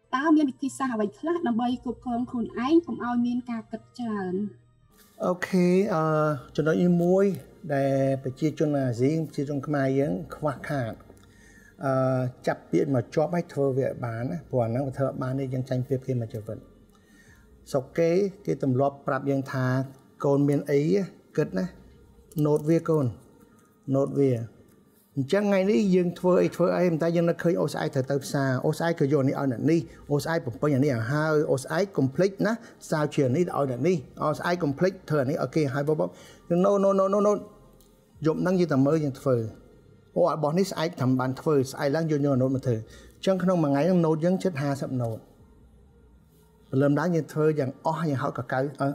តើមានវិធីសាស្ត្រអ្វីខ្លះដើម្បីគ្រប់គ្រងខ្លួនឯងកុំឲ្យមានការគិតច្រើនអូខេចំណុចមួយដែលប្រជាជនអាស៊ីប្រជាជនខ្មែរយើងខ្វះខាតចាប់ពាក្យមកជាប់ឲ្យធ្វើវាបានណាព្រោះអាហ្នឹងវាធ្វើបាននេះយើងចាញ់ពីគេមកជីវិតសុកគេទម្លាប់ប្រាប់យើងថាកូនមានអីគិតណាណូតវាកូនណូតវាអញ្ចឹងថ្ងៃនេះយើងធ្វើអីមិនតែយើងនឹកឃើញអូស្អែកត្រូវទៅផ្សារអូស្អែកក៏យកនេះឲ្យអ្នកនេះអូស្អែកបំពេញអានេះឲ្យហើយអូស្អែកកុំភ្លេចណាសាវជានេះឲ្យអ្នកនេះអូស្អែកកុំភ្លេចធ្វើអានេះឲ្យគេហើយបបណូយកហ្នឹងយើងតែមើលយើងធ្វើអូរបស់នេះស្អែកតាមបានធ្វើស្អែកឡើងយកណូតមកធ្វើអញ្ចឹងក្នុងមួយថ្ងៃហ្នឹងណូតយើងជិត50ណូតព្រលឹមឡើងយើងធ្វើយ៉ាងអស់យ៉ាងហោចក៏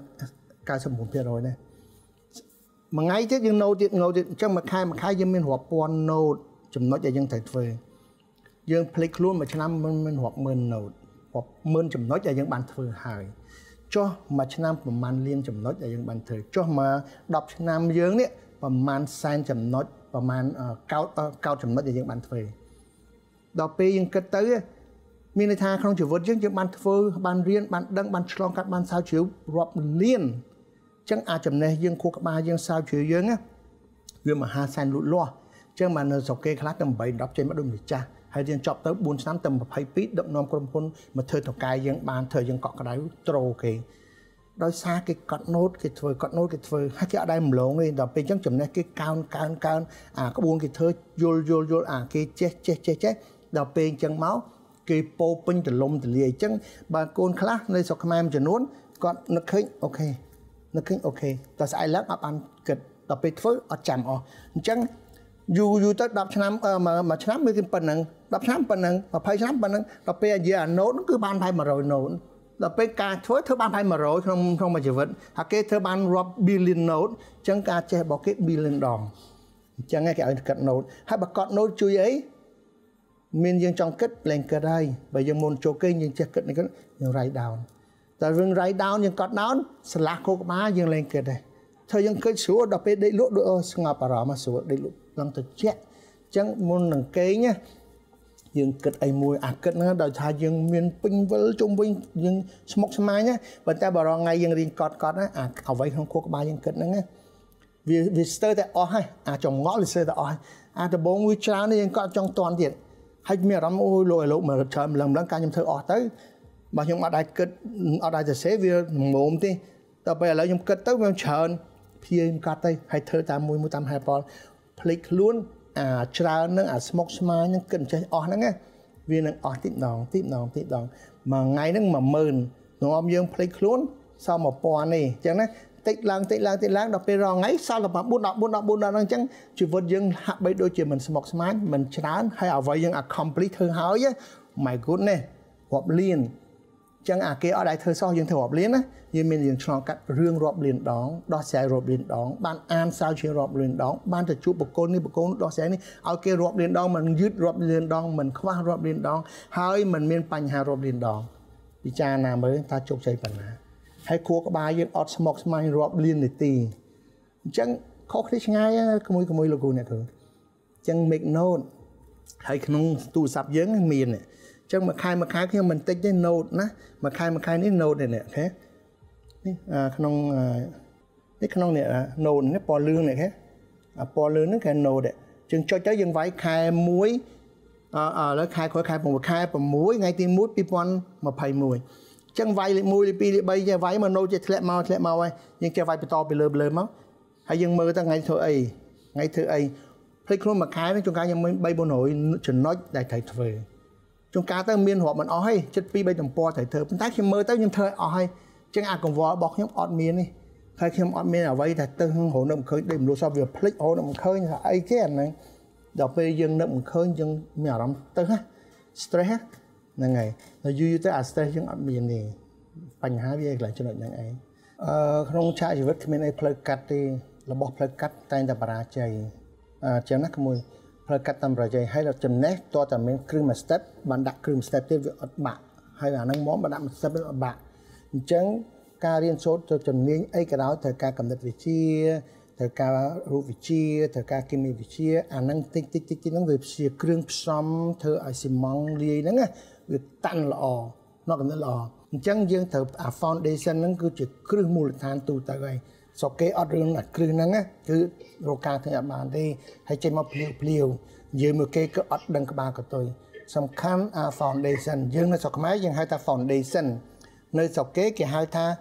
99% ដែរមួយថ្ងៃទៀតយើងណូតទៀតអញ្ចឹងមួយខែយើងមានរាប់ពាន់ណូតចំណុចដែលយើងត្រូវធ្វើយើងភ្លេចខ្លួនមួយឆ្នាំមានរាប់ម៉ឺនណូតរាប់ម៉ឺនចំណុចដែលយើងបានធ្វើហើយចុះមួយឆ្នាំប្រហែលលានចំណុចដែលយើងបានធ្វើចុះមក10ឆ្នាំយើងនេះប្រហែលសែនចំណុចប្រហែលកោតចំណុចដែលយើងបានធ្វើដល់ពេលយើងគិតទៅមានន័យថាក្នុងជីវិតយើងបានធ្វើបានរៀនបានដឹងបានឆ្លងកាត់បានស្រាវជ្រាវរាប់លានចឹងអាចចំណេះយើងខួរក្បាលយើងស្រាវជ្រាវយើងវាមហាសែនលូតលាស់ចឹងបាននៅស្រុកគេខ្លះទៅ8 10ចេញមកដូចម្ចាស់ហើយយើងចប់ទៅ4ឆ្នាំទៅ22ដឹកនាំក្រុមហ៊ុនមកធ្វើតកែយើងបានធ្វើយើងកក់ក្ដៅត្រូគេដោយសារគេកត់ណូតគេធ្វើកត់ណូតគេធ្វើហើយគេអត់ដែរម្លងទេដល់ពេលចឹងចំណេះគេកើនអាក្បួនគេធ្វើយល់អាគេចេះដល់ពេលចឹងមកគេពោពេញទលំទលាយចឹងបើកូនខ្លះនៅស្រុកខ្មែរមួយចំនួនគាត់នឹកឃើញអូខេតែស្អែកឡើងអត់បានគិតដល់ពេលធ្វើអត់ចាំអស់អញ្ចឹងយូរទៅ10ឆ្នាំមួយឆ្នាំវាគឺប៉ុណ្ណឹង10ឆ្នាំប៉ុណ្ណឹង20ឆ្នាំប៉ុណ្ណឹងដល់ពេលអាណូតគឺបានតែ100ណូតដល់ពេលការធ្វើបានតែ100ក្នុងមួយជីវិតហើយគេធ្វើបានរាប់ billion ណូតអញ្ចឹងការចេះរបស់គេ billion ដងអញ្ចឹងគេឲ្យកាត់ណូតហើយបើកាត់ណូតជួយអីមានយើងចង់គិតលែងគិតហើយបើយើងមុនចូលគេយើងចេះគិតនេះយើង write down តែរឿង write down យើងកត់ down ឆ្លាស់ខួរក្បាលយើងលែងគិតដែរធ្វើយើងគិតស្រួលដល់ពេលដេកលក់ដូចស្ងប់អារម្មណ៍ស្រួលដេកលក់ឡើងទៅជាក់អញ្ចឹងមុននឹងគេងយើងគិតអីមួយអាគិតហ្នឹងដោយថាយើងមានពេញវិលជុំវិញយើងស្មុគស្មាញណាប៉ុន្តែបើរងថ្ងៃយើងរៀនកត់ណាអាអ្វីក្នុងខួរក្បាលយើងគិតហ្នឹងវាស្ទើរតែអស់ហើយអាចងល់វាស្ទើរតែអស់ហើយអាដំបងវាច្រើនយើងកត់ចង់តន់ទៀតហើយមានអារម្មណ៍អូយលោកមើលច្រើនម្លឹងការខ្ញុំធ្វើអស់ទៅបើខ្ញុំអត់ដែរគិតអត់ដែរទៅសេវាមុំទេដល់ពេលឥឡូវខ្ញុំគិតទៅវាច្រើនព្យាយាមកាត់ទៅហើយធ្វើតាមមួយតាមហេតុផលភ្លេចខ្លួនអាច្រើននឹងអាស្មុកស្មាញនឹងគិតចេះអស់ហ្នឹងវានឹងអស់ទីដងមួយថ្ងៃហ្នឹង10000នាំយើងភ្លេចខ្លួនសល់1000នេះអញ្ចឹងណាតិចឡើងដល់ពេលរងថ្ងៃសល់តែ4ហ្នឹងអញ្ចឹងជីវិតយើងហាក់បីដូចជាមិនស្មុកស្មាញមិនច្រើនហើយអ្វីយើង accomplish ធ្វើហើយ my goodness រាប់លានចឹងអាគេអត់ដែរធ្វើសោះយើងធ្វើរាប់លានណាយើងមានយើងឆ្លងកាត់រឿងរាប់លានដងដោះស្រាយរាប់លានដងបានអានសាវជារាប់លានដងបានទៅជួបបុគ្គលនេះបុគ្គលដោះស្រាយនេះឲ្យគេរាប់លានដងមិនយឺតរាប់លានដងមិនខ្វះរាប់លានដងហើយមិនមានបញ្ហារាប់លានដងពិចារណាមើលថាជោគជ័យប៉ុណ្ណាហើយខួរក្បាលយើងអត់ស្មុកស្មាញរាប់លាននាទីអញ្ចឹងខុសគ្នាឆ្ងាយក្មួយលោកគ្រូអ្នកគ្រូអញ្ចឹង make note ហើយក្នុងទូរស័ព្ទយើងមានអញ្ចឹងមួយខែខ្ញុំមិនតិចទេ note ណាមួយខែនេះ note នេះអូខេនេះក្នុងនេះ note នេះពណ៌លឿងនេះអូខេពណ៌លឿងហ្នឹងគេ note អញ្ចឹងចុចទៅយើងវាយខែ1ឥឡូវខែក្រោយខែ6ថ្ងៃទី1 2021អញ្ចឹងវាយលេខ1លេខ2លេខ3ចេះវាយមក note ចេះធ្លាក់មកហើយយើងចេះវាយបន្តពីលើមកហើយយើងមើលទៅថ្ងៃធ្វើអីភ្លេចខ្លួនមួយខែនេះជួនកាលខ្ញុំមាន3-400ចំណុចដែលត្រូវធ្វើជួនកាលទៅមានរាប់មិនអស់ទេជិត2-3ទំព័រត្រូវធ្វើប៉ុន្តែខ្ញុំមើលទៅខ្ញុំធ្វើអស់ហើយអញ្ចឹងអាកង្វល់របស់ខ្ញុំអត់មានទេហើយខ្ញុំអត់មានអ្វីតែទៅហៅនឹកមិនឃើញដូចមនុស្សសពវាភ្លេចនឹកមិនឃើញថាអីគេអាហ្នឹងដល់ពេលយើងនឹកមិនឃើញយើងមានអារម្មណ៍ទៅ stress ហ្នឹងហើយហើយយូរទៅអា stress យើងអត់មានទេបញ្ហាវាកន្លែងចំណុចហ្នឹងឯងក្នុងឆាកជីវិតគ្មានអីផ្លូវកាត់ទេរបស់ផ្លូវកាត់តែងតែបរាជ័យចឹងណាក្មួយផ្លូវកាត់តាមបរាជ័យហើយដល់ចំណេះតើតែមានគ្រឿងមួយ step បានដាក់គ្រឿង step ទៀតវាអត់បាក់ហើយអាហ្នឹងមកដាក់មួយ step វាអត់បាក់អញ្ចឹងការរៀនសូត្រទៅជំនាញអីក៏ដោយត្រូវការកំណត់វិជ្ជាត្រូវការរូបវិទ្យាត្រូវការគីមីវិទ្យាអាហ្នឹងតិចហ្នឹងវាជាគ្រឿងផ្សំធ្វើឲ្យស៊ីម៉ង់លាយហ្នឹងវាតាន់ល្អ nó còn là chẳng dương thử foundation nó cứ chỉ cứ mù than tu tới vậy sau cái ở đường là cứ năng á cứ rồi càng thì bạn đi hay chơi một liều dưới một cái ở đằng các bạn của tôi song khăn foundation dương nó sọc máy dương hai ta foundation nơi sọc cái hai ta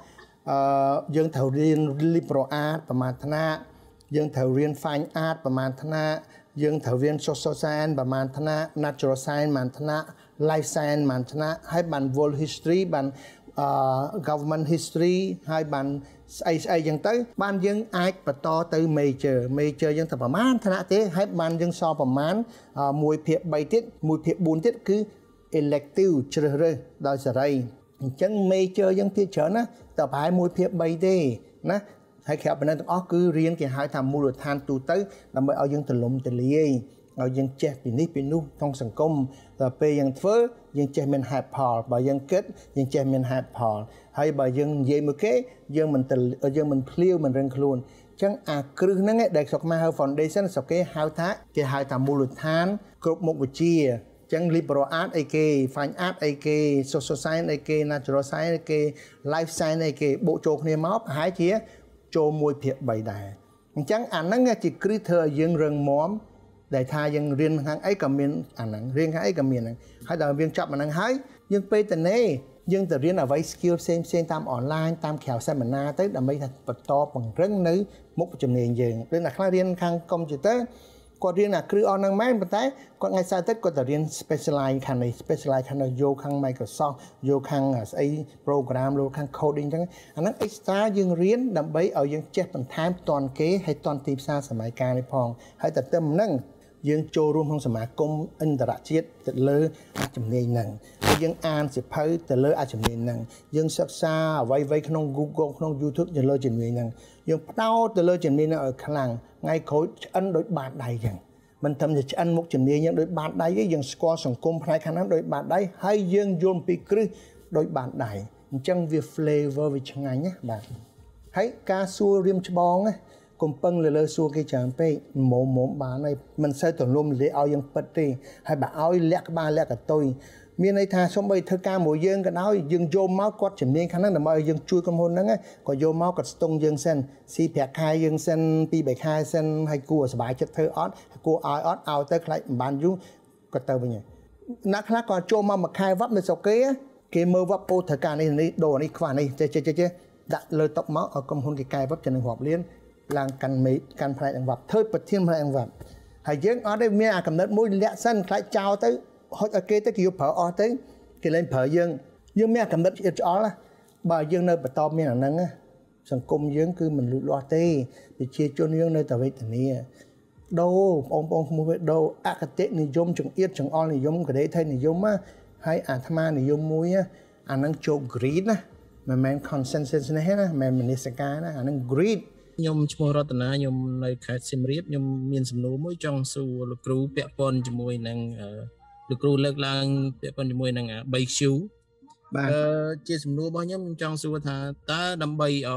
dương thầu riêng liberal art ประมาณ ธนาdương thầu riêng fine art ประมาณ ธนาdương thầu riêng social science ประมาณ ธนา natural science ประมาณ ธนา life science ประมาณ ธนาให้บัน world history บันgovernment history ให้บันไอ้ยังเต้บ้านยังไอ้ปะตอตือ major ยังแต่ประมาณธนาเต้ให้บ้านยังสอบประมาณมวยเพียบใบติดมวยเพียบบุญติดคือ elective เฉลยโดยสไรจัง major ยังเพียบเฉนะแต่ภายมวยเพียบใบเต้นะให้แขกเป็นนั่นต้องคือเรียนเกี่ยวกับทำมูลฐานตูเต้เราไม่เอายังตะลมตะเลียเอายังเจ็บปีนี้ปีนู้นต้องสังคมแต่ไปยังเฟ้อยังเจ็บมันหายพอบ่ยังเกิดยังเจ็บมันหายพอให้บ่ยังเยี่ยมเก๋ยังมันตะยังมันเพลียวมันเร่งคลุนจังครึ่งนั่นไงเด็กสกมาเฮาฟอนเดชั่นสกเกหาวท้าเกี่ยวกับทำมูลฐานกรุ๊ปมุกวิจีจัง liberal art ไอเก fine art ไอเก social science ไอเก natural science ไอเก life science ไอเกโบโจกเนี่ยม็อบหายเชี่ยโจมวยเพียบใบได้จังนั่นไงจิกรีเธอยังเริงม้อมได้ทายังเรียนทางไอ้กับเมียนนั้นเรียนทางไอ้กับเมียนนั้นให้ดาวเวียงจับมันนั้นให้ยังไปแต่เน่ยังแต่เรียนเอาไว้สกิลเซนตามออนไลน์ตามแขวเซมินาร์tớiដើម្បីបតបង្រឹងនៅមុខជំនាញយើងដូចអ្នកខ្លះរៀនខាងកុំព្យូទ័រគាត់រៀនអាគ្រឹះអនហ្នឹងមែនប៉ុន្តែគាត់ថ្ងៃសៅរ៍ទឹកគាត់ទៅរៀន specialize ខាងនេះ specialize ខាងយកខាង Microsoft យកខាងស្អី program លោកខាង coding អញ្ចឹងអាហ្នឹង extra យើងរៀនដើម្បីឲ្យយើងចេះបន្ថែមតនគេឲ្យតនទីផ្សារសម័យកាលនេះផងហើយតែទៅហ្នឹងយើងចូលរួមក្នុងសមាគមអន្តរជាតិទៅលើជំនាញហ្នឹងហើយយើងអានសៀវភៅទៅលើជំនាញហ្នឹងយើងសិក្សាអ្វីៗក្នុង Google ក្នុង YouTube ទៅលើជំនាញហ្នឹងយើងផ្ដោតទៅលើជំនាញហ្នឹងឲ្យខ្លាំងថ្ងៃក្រោយឆ្អិនដោយបាតដៃចឹងមិនត្រឹមតែឆ្អិនមុខជំនាញហ្នឹងដោយបាតដៃទេយើងស្គាល់សង្គមផ្នែកខាងហ្នឹងដោយបាតដៃហើយយើងយល់ពីគ្រឹះដោយបាតដៃអញ្ចឹងវា flavor វាឆ្ងាញ់ណាបាទហើយការសួររៀមច្បងណាកុំពឹងលើសួរគេច្រើនពេកមុំបានហើយមិនសូវទលំលាឲ្យយើងពិតទេហើយបើឲ្យលាក់ក្បាលលាក់កតុយមានន័យថាសូម្បីធ្វើការមួយយើងក៏ដោយយើងយកមកគាត់ជំនាញខាងហ្នឹងដើម្បីឲ្យយើងជួយក្រុមហ៊ុនហ្នឹងក៏យកមកគាត់ស្ទង់យើងសិនស៊ីប្រាក់ខែយើងសិន2-3ខែសិនហើយគួរសុបាយចិត្តធ្វើអត់គួរឲ្យអត់ឲ្យទៅខ្លាចមិនបានយូរគាត់ទៅវិញអ្នកខ្លះក៏ចូលមកមួយខែវត្តនៅស្រុកគេមើលវត្តពោត្រូវការនេះដូរនេះខ្វះនេះចេះដាក់លើតុមកឲ្យក្រុមហ៊ុនគេកែវត្តចំណឹងរាប់លានឡើងកាន់ផ្នែកអង្គវត្តធ្វើប្រធានផ្នែកអង្គវត្តហើយយើងអត់ទេមានអាកំណត់មួយលាក់សិនខ្លាចចោលទៅហុចឲ្យគេទៅគេយកប្រើអស់ទៅគេលែងប្រើយើងមានអាកំណត់ឆ្អល់បើយើងនៅបន្តមានអាហ្នឹងសង្គមយើងគឺមិនលូតលាស់ទេប្រជាជនយើងនៅតែវេទនាដូរបងប្អូនក្មួយដូរអគតិនិយមចង្អៀតចង្អល់និយមកដេថៃនិយមហើយអាត្មានិយមមួយអាហ្នឹងចូល greed ណាមិនមែន consensus នេះណាមិនមែនមនសិការណាអាហ្នឹង greed ខ្ញុំឈ្មោះរតនាខ្ញុំនៅខេត្តសៀមរាបខ្ញុំមានសំណួរមួយចង់សួរលោកគ្រូពាក់ព័ន្ធជាមួយនឹងលោកគ្រូលើកឡើងពាក់ព័ន្ធជាមួយនឹង 3Q បាទជាសំណួររបស់ខ្ញុំចង់សួរថាតើដើម្បីឲ្យ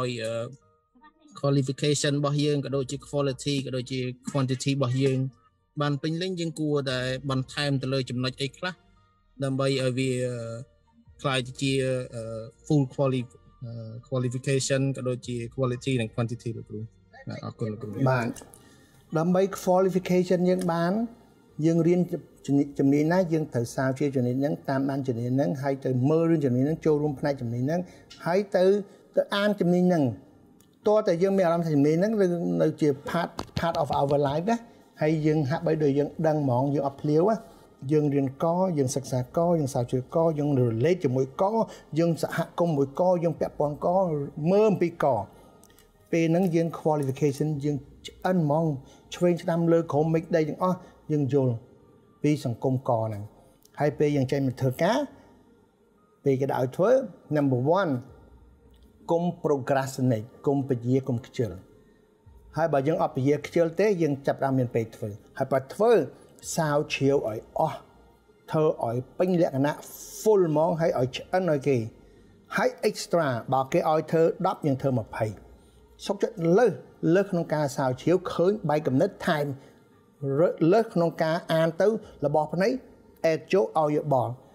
qualification របស់យើងក៏ដូចជា quality ក៏ដូចជា quantity របស់យើងបានពេញលេញយើងគួរតែបន្ថែមទៅលើចំណុចអីខ្លះដើម្បីឲ្យវាខ្លាយទៅជា full qualification ក៏ដូចជា quality និង quantity លោកគ្រូបាទអរគុណលោកគ្រូបាទដើម្បី qualification យើងបានយើងរៀនជំនាញណាយើងត្រូវសាវជាជំនាញហ្នឹងតាមដានជំនាញហ្នឹងហើយទៅមើលរឿងជំនាញហ្នឹងចូលរួមផ្នែកជំនាញហ្នឹងហើយទៅអានជំនាញហ្នឹងតើតែយើងមានអារម្មណ៍ថាជំនាញហ្នឹងនៅជា part of our life ណាហើយយើងហាក់បីដូចយើងដឹងហ្មងយើងអត់ភ្លាវយើងរៀនកយើងសិក្សាកយើងសាវជឿកយើង relate ជាមួយកយើងសហគមន៍មួយកយើងពាក់ព័ន្ធកមើលអំពីកពេលហ្នឹងយើង qualification យើងឆ្អិនហ្មងឆ្វេងឆ្ដាំលើក្រោមមេឃដីទាំងអស់យើងយល់ពីសង្គមកហ្នឹងហើយពេលយើងចេញមកធ្វើការពេលគេដាក់ឲ្យធ្វើ number 1កុំ procrastinate កុំពជាកុំខ្ជិលហើយបើយើងអត់ពជាខ្ជិលទេយើងចាប់តាមមានពេលធ្វើហើយបើធ្វើសាវជ្រាវឲ្យអស់ធ្វើឲ្យពេញលក្ខណៈ full ហ្មងហើយឲ្យឆ្អិនឲ្យគេហើយ extra បើគេឲ្យធ្វើ10យើងធ្វើ20សុខចិត្តលើក្នុងការសាវជ្រាវឃើញបែកកំណត់ time លើក្នុងការអានទៅរបស់ភ្នែកអេតចូលឲ្យយោបល់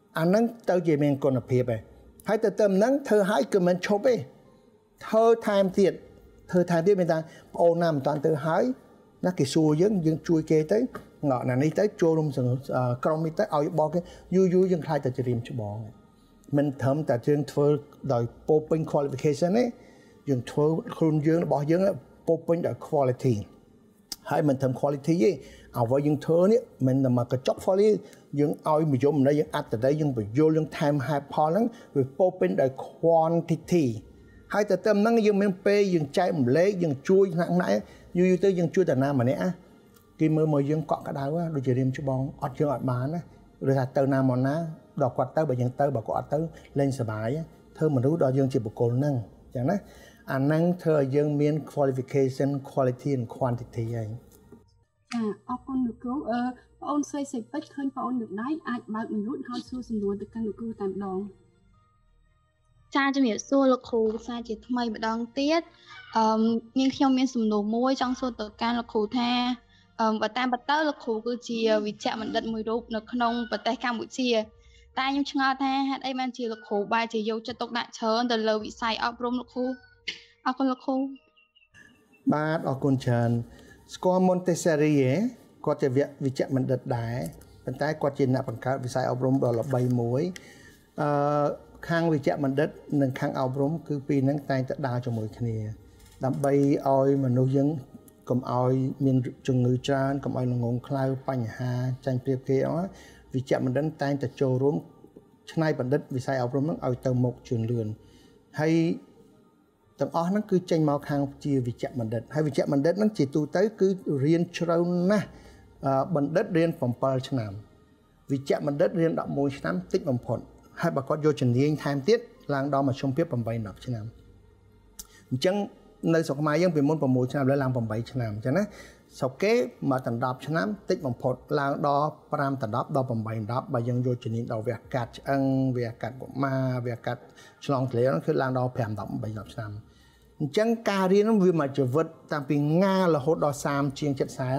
អាហ្នឹងទៅជាមានគុណភាពឯងហើយទៅតាមហ្នឹងធ្វើឲ្យគឺមិនឈប់ទេធ្វើថែមទៀតមានថាបងអូនណាមិនតាន់ទៅហើយណាគេសួរយើងជួយគេទៅងក់ណានេះទៅចូលរួមក្រុមនេះទៅឲ្យបោះគេយូរយើងខ្លាចតែជ្រាមច្បងមិនត្រឹមតែយើងធ្វើដោយពោពេញ qualification ទេយើងធ្វើខ្លួនយើងរបស់យើងពោពេញដោយ quality ហើយមិនត្រឹម quality ទេអ្វីយើងធ្វើនេះមិនតែមកកញ្ចក់ quality យើងឲ្យមយមន័យយើងអត្តន័យយើងបញ្យល់យើងថែមហេតុផលហ្នឹងវាពោពេញដោយ quantity ហើយទៅតាមហ្នឹងយើងមានពេលយើងចែកម្លែកយើងជួយថ្នាក់ៗយូរទៅយើងជួយតាណាម្នាក់គេមើលមកយើងកក់ក្ដៅដូចជារៀមច្បងអត់យើងអត់បានណាឬថាទៅណាមកណាដល់គាត់ទៅបើយើងទៅបើគាត់អត់ទៅលេងសប្បាយធ្វើមនុស្សដល់យើងជាបុគ្គលហ្នឹងអញ្ចឹងណាអាហ្នឹងធ្វើឲ្យយើងមាន qualification quality and quantity ហើយអរគុណលោកគ្រូបងអូនស្រីសេពេជ្រឃើញបងអូនលោកដៃអាចបើកមនុស្សហើយសួរសំណួរទៅកាន់លោកគ្រូតែម្ដងចាជំរាបសួរលោកគ្រូសាជាថ្មីម្ដងទៀតនាងខ្ញុំមានសំណួរមួយចង់សួរទៅកាន់លោកគ្រូថាបើតាមពិតទៅលោកគ្រូគឺជាវិជ្ជបណ្ឌិតមួយរូបនៅក្នុងប្រទេសកម្ពុជាតែខ្ញុំឆ្ងល់ថាហេតុអីបានជាលោកគ្រូបែរជាយកចិត្តទុកដាក់ច្រើនទៅលើវិស័យអប់រំលោកគ្រូអរគុណលោកគ្រូបាទអរគុណច្រើនស្គាល់ Montessori គាត់ជាវិជ្ជបណ្ឌិតដែរប៉ុន្តែគាត់ជាអ្នកបង្កើតវិស័យអប់រំដ៏ល្បីមួយខាងវិជ្ជបណ្ឌិតនិងខាងអប់រំគឺពីរហ្នឹងតែងតែដើរជាមួយគ្នាដើម្បីឲ្យមនុស្សយើងកុំឲ្យមានជំងឺច្រើនកុំឲ្យងងខ្លៅបញ្ហាចាញ់ប្រៀបគេអស់វិជ្ជបណ្ឌិតតែងតែចូលរួមឆ្នៃបណ្ឌិតវិស័យអប់រំហ្នឹងឲ្យទៅមុខជឿនលឿនហើយទាំងអស់ហ្នឹងគឺចេញមកខាងជាវិជ្ជបណ្ឌិតហើយវិជ្ជបណ្ឌិតហ្នឹងជាទូទៅគឺរៀនជ្រៅណាស់បណ្ឌិតរៀន7ឆ្នាំវិជ្ជបណ្ឌិតរៀន11ឆ្នាំតិចបំផុតហើយបើគាត់យកជំនាញថែមទៀតឡើងដល់មធ្យមភាព8-10ឆ្នាំអញ្ចឹងនៅស្រុកខ្មែរយើងពីមុន6ឆ្នាំឡើង8ឆ្នាំអញ្ចឹងណាស្រុកគេមកដល់10ឆ្នាំតិចបំផុតឡើងដល់5ដល់10ដល់8 10បើយើងយកជំនាញដល់វះកាត់ឆ្អឹងវះកាត់កុមារវះកាត់ឆ្លងទន្លេហ្នឹងគឺឡើងដល់5 10ឆ្នាំអញ្ចឹងការរៀនហ្នឹងវាមកជីវិតតាំងពីងារហូតដល់30ជាង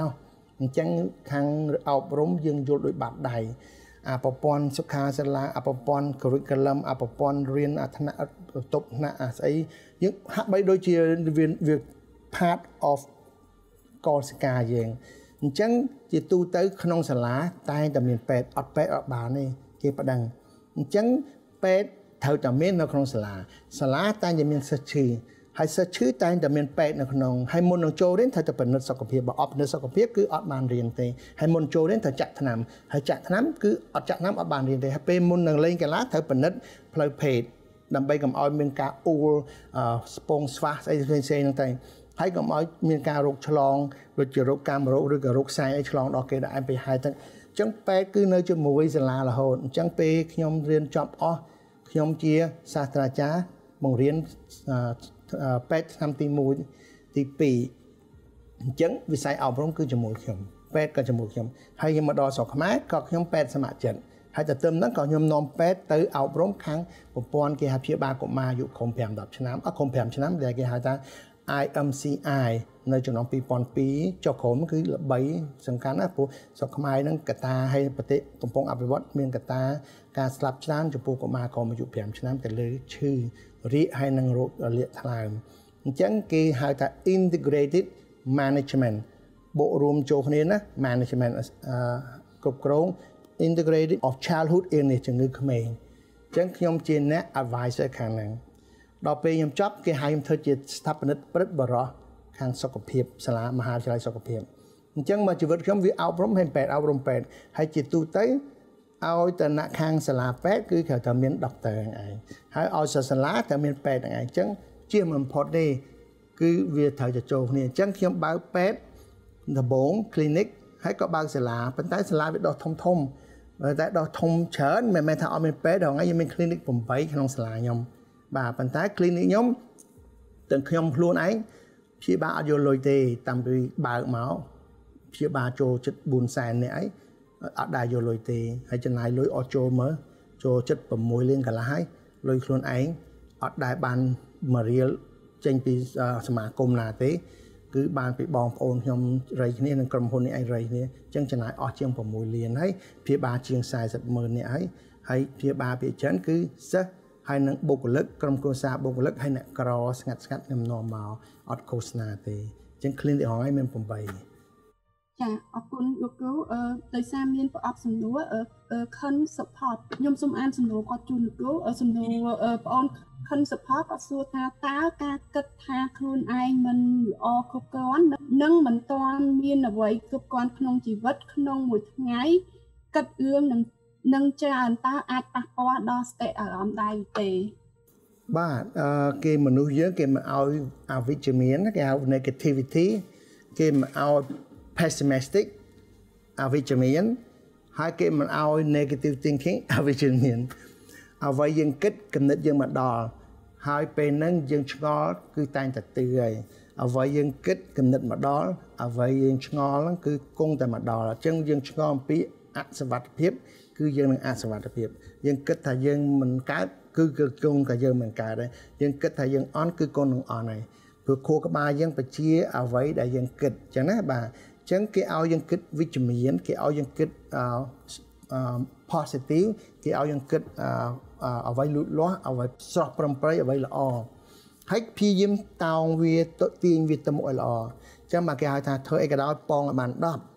70អញ្ចឹងខាងអប់រំយើងយល់ដោយបាត់ដៃប្រព័ន្ធសុខាសាលាប្រព័ន្ធ curriculum ប្រព័ន្ធរៀនថ្នាក់បន្ទប់ថ្នាក់ស្អីយើងហាក់បីដូចជាវា part of កលសិកាយើងអញ្ចឹងជាទូទៅក្នុងសាលាតែតែមានពេទ្យអត់ពេទ្យអត់បានទេគេប្តឹងអញ្ចឹងពេទ្យត្រូវតែមាននៅក្នុងសាលាតែតែមានសិស្សឈឺហើយសិស្សឈឺតែតែមានពេទ្យនៅក្នុងហើយមុននឹងចូលរៀនត្រូវតែពិនិត្យសុខភាពបើអត់ពិនិត្យសុខភាពគឺអត់បានរៀនទេហើយមុនចូលរៀនត្រូវចាក់ថ្នាំហើយចាក់ថ្នាំគឺអត់ចាក់ថ្នាំអត់បានរៀនទេហើយពេលមុននឹងលេងកីឡាត្រូវពិនិត្យផ្លូវភេទដើម្បីកុំឲ្យមានការអ៊ូលស្ពងស្វាស់ស្អីផ្សេងៗហ្នឹងតែហើយកុំឲ្យមានការរោគឆ្លងដូចជារោគកាមរោគឬក៏រោគផ្សេងអីឆ្លងដល់គេដែរពេលហើយទៅអញ្ចឹងពេទ្យគឺនៅជាមួយសាលារហូតអញ្ចឹងពេលខ្ញុំរៀនចប់អស់ខ្ញុំជាសាស្ត្រាចារ្យបង្រៀនពេទ្យឆ្នាំទី1ទី2អញ្ចឹងវិស័យអប់រំគឺជាមួយខ្ញុំពេទ្យក៏ជាមួយខ្ញុំហើយខ្ញុំមកដល់ស្រុកខ្មែរក៏ខ្ញុំពេទ្យស្ម័គ្រចិត្តហើយទៅទៅហ្នឹងក៏ខ្ញុំនាំពេទ្យទៅអប់រំខាងប្រព័ន្ធគេហៅព្យាបាលកុមារអាយុក្រោម5-10ឆ្នាំក្រោម5ឆ្នាំដែលគេហៅថា IMCI នៅចំណង2002ចុះក្រោមគឺល្បីសំខាន់ណាស់ព្រោះស្រុកខ្មែរហ្នឹងកតាហើយប្រទេសកំពុងអភិវឌ្ឍមានកតាការស្លាប់ច្រើនចំពោះកុមារក្រោមអាយុ5ឆ្នាំទៅលើឈឺរាគហើយនឹងរោគលាកថ្លើមអញ្ចឹងគេហៅថា integrated management បូករួមចូលគ្នាណា management គ្រប់គ្រង integrated of childhood illness ជំងឺក្មេងអញ្ចឹងខ្ញុំជាអ្នក advisor ខាងហ្នឹងដល់ពេលខ្ញុំចប់គេហៅខ្ញុំធ្វើជាស្ថាបនិកព្រឹទ្ធបរិះខាងសុខភាពសាលាមហាវិទ្យាល័យសុខភាពអញ្ចឹងមកជីវិតខ្ញុំវាអប់រំហើយពេទ្យអប់រំពេទ្យហើយជាទូទៅឲ្យតអ្នកខាងសាលាពេទ្យគឺគេត្រូវមានដុកទ័រហ្នឹងឯងហើយឲ្យសាលាតែមានពេទ្យហ្នឹងឯងអញ្ចឹងជាមិនផុតទេគឺវាត្រូវទៅចូលគ្នាអញ្ចឹងខ្ញុំបើកពេទ្យដំបង clinic ហើយក៏បើកសាលាប៉ុន្តែសាលាវាដោះធំតែដោះធំច្រើនមិនមែនថាអត់មានពេទ្យដល់ថ្ងៃខ្ញុំមាន clinic 8ក្នុងសាលាខ្ញុំបាទប៉ុន្តែ clinic ខ្ញុំទាំងខ្ញុំខ្លួនឯងព្យាបាលអត់យកលុយទេតាំងពីបើកមកព្យាបាលចូលចិត្ត4សែននេះឯងអត់ដែរយកលុយទេហើយចំណាយលុយអស់ចូលមើលចូលចិត្ត6លានកន្លះហើយលុយខ្លួនឯងអត់ដែរបាន1រៀលចេញពីសមាគមណាទេគឺបានពីបងប្អូនខ្ញុំរៃគ្នានិងក្រុមហ៊ុននេះឯងរៃគ្នាអញ្ចឹងចំណាយអស់ជាង6លានហើយព្យាបាលជាង40,000នេះហើយហើយព្យាបាលភាគច្រើនគឺសិស្សហើយនឹងបុគ្គលិកក្រុមគ្រួសារបុគ្គលិកហើយអ្នកក្រស្ងាត់ខ្ញុំនាំមកអត់ឃោសនាទេអញ្ចឹង clean ទាំងហ្នឹងមាន8 ចាអរគុណលោកគ្រូដោយសារមានប្រអប់សំណួរខិន support ខ្ញុំសូមអានសំណួរគាត់ជូនលោកគ្រូសំណួរបងអូនខិន support គាត់សួរថាតើការគិតថាខ្លួនឯងមិនល្អគ្រប់គ្រាន់និងមិនទាន់មានអ្វីគ្រប់គ្រាន់ក្នុងជីវិតក្នុងមួយថ្ងៃគិតរឿងនឹងច្រើនតើអាចប៉ះពាល់ដល់ស្ថិតិអារម្មណ៍ដែរទេបាទគេមនុស្សយើងគេមកឲ្យអវិជ្ជមានគេហៅ negativity គេមកឲ្យ pessimistic អវិជ្ជមានហើយគេមិនឲ្យ negative thinking អវិជ្ជមានអ្វីយើងគិតគំនិតយើងមកដល់ហើយពេលហ្នឹងយើងឆ្ងល់គឺតែងតែទឿហើយអ្វីយើងគិតគំនិតមកដល់អ្វីយើងឆ្ងល់ហ្នឹងគឺគង់តែមកដល់អញ្ចឹងយើងឆ្ងល់អំពីអសវត្ថិភាពគឺយើងនឹងអសវត្ថិភាពយើងគិតថាយើងមិនកើតគឺគង់តែយើងមិនកើតដែរយើងគិតថាយើងអន់គឺគង់នឹងអន់ហើយព្រោះខួរក្បាលយើងបជាអ្វីដែលយើងគិតអញ្ចឹងណាបាទអញ្ចឹងគេឲ្យយើងគិតវិជ្ជមានគេឲ្យយើងគិតpositive គេឲ្យយើងគិតអ្វីលូតលាស់អ្វីស្រស់ប្រំប្រៃអ្វីល្អហើយព្យាយាមតោងវាទាញវាទៅមុខឲ្យល្អអញ្ចឹងមកគេហៅថាធ្វើអីក៏ដោយប៉ងឲ្យបាន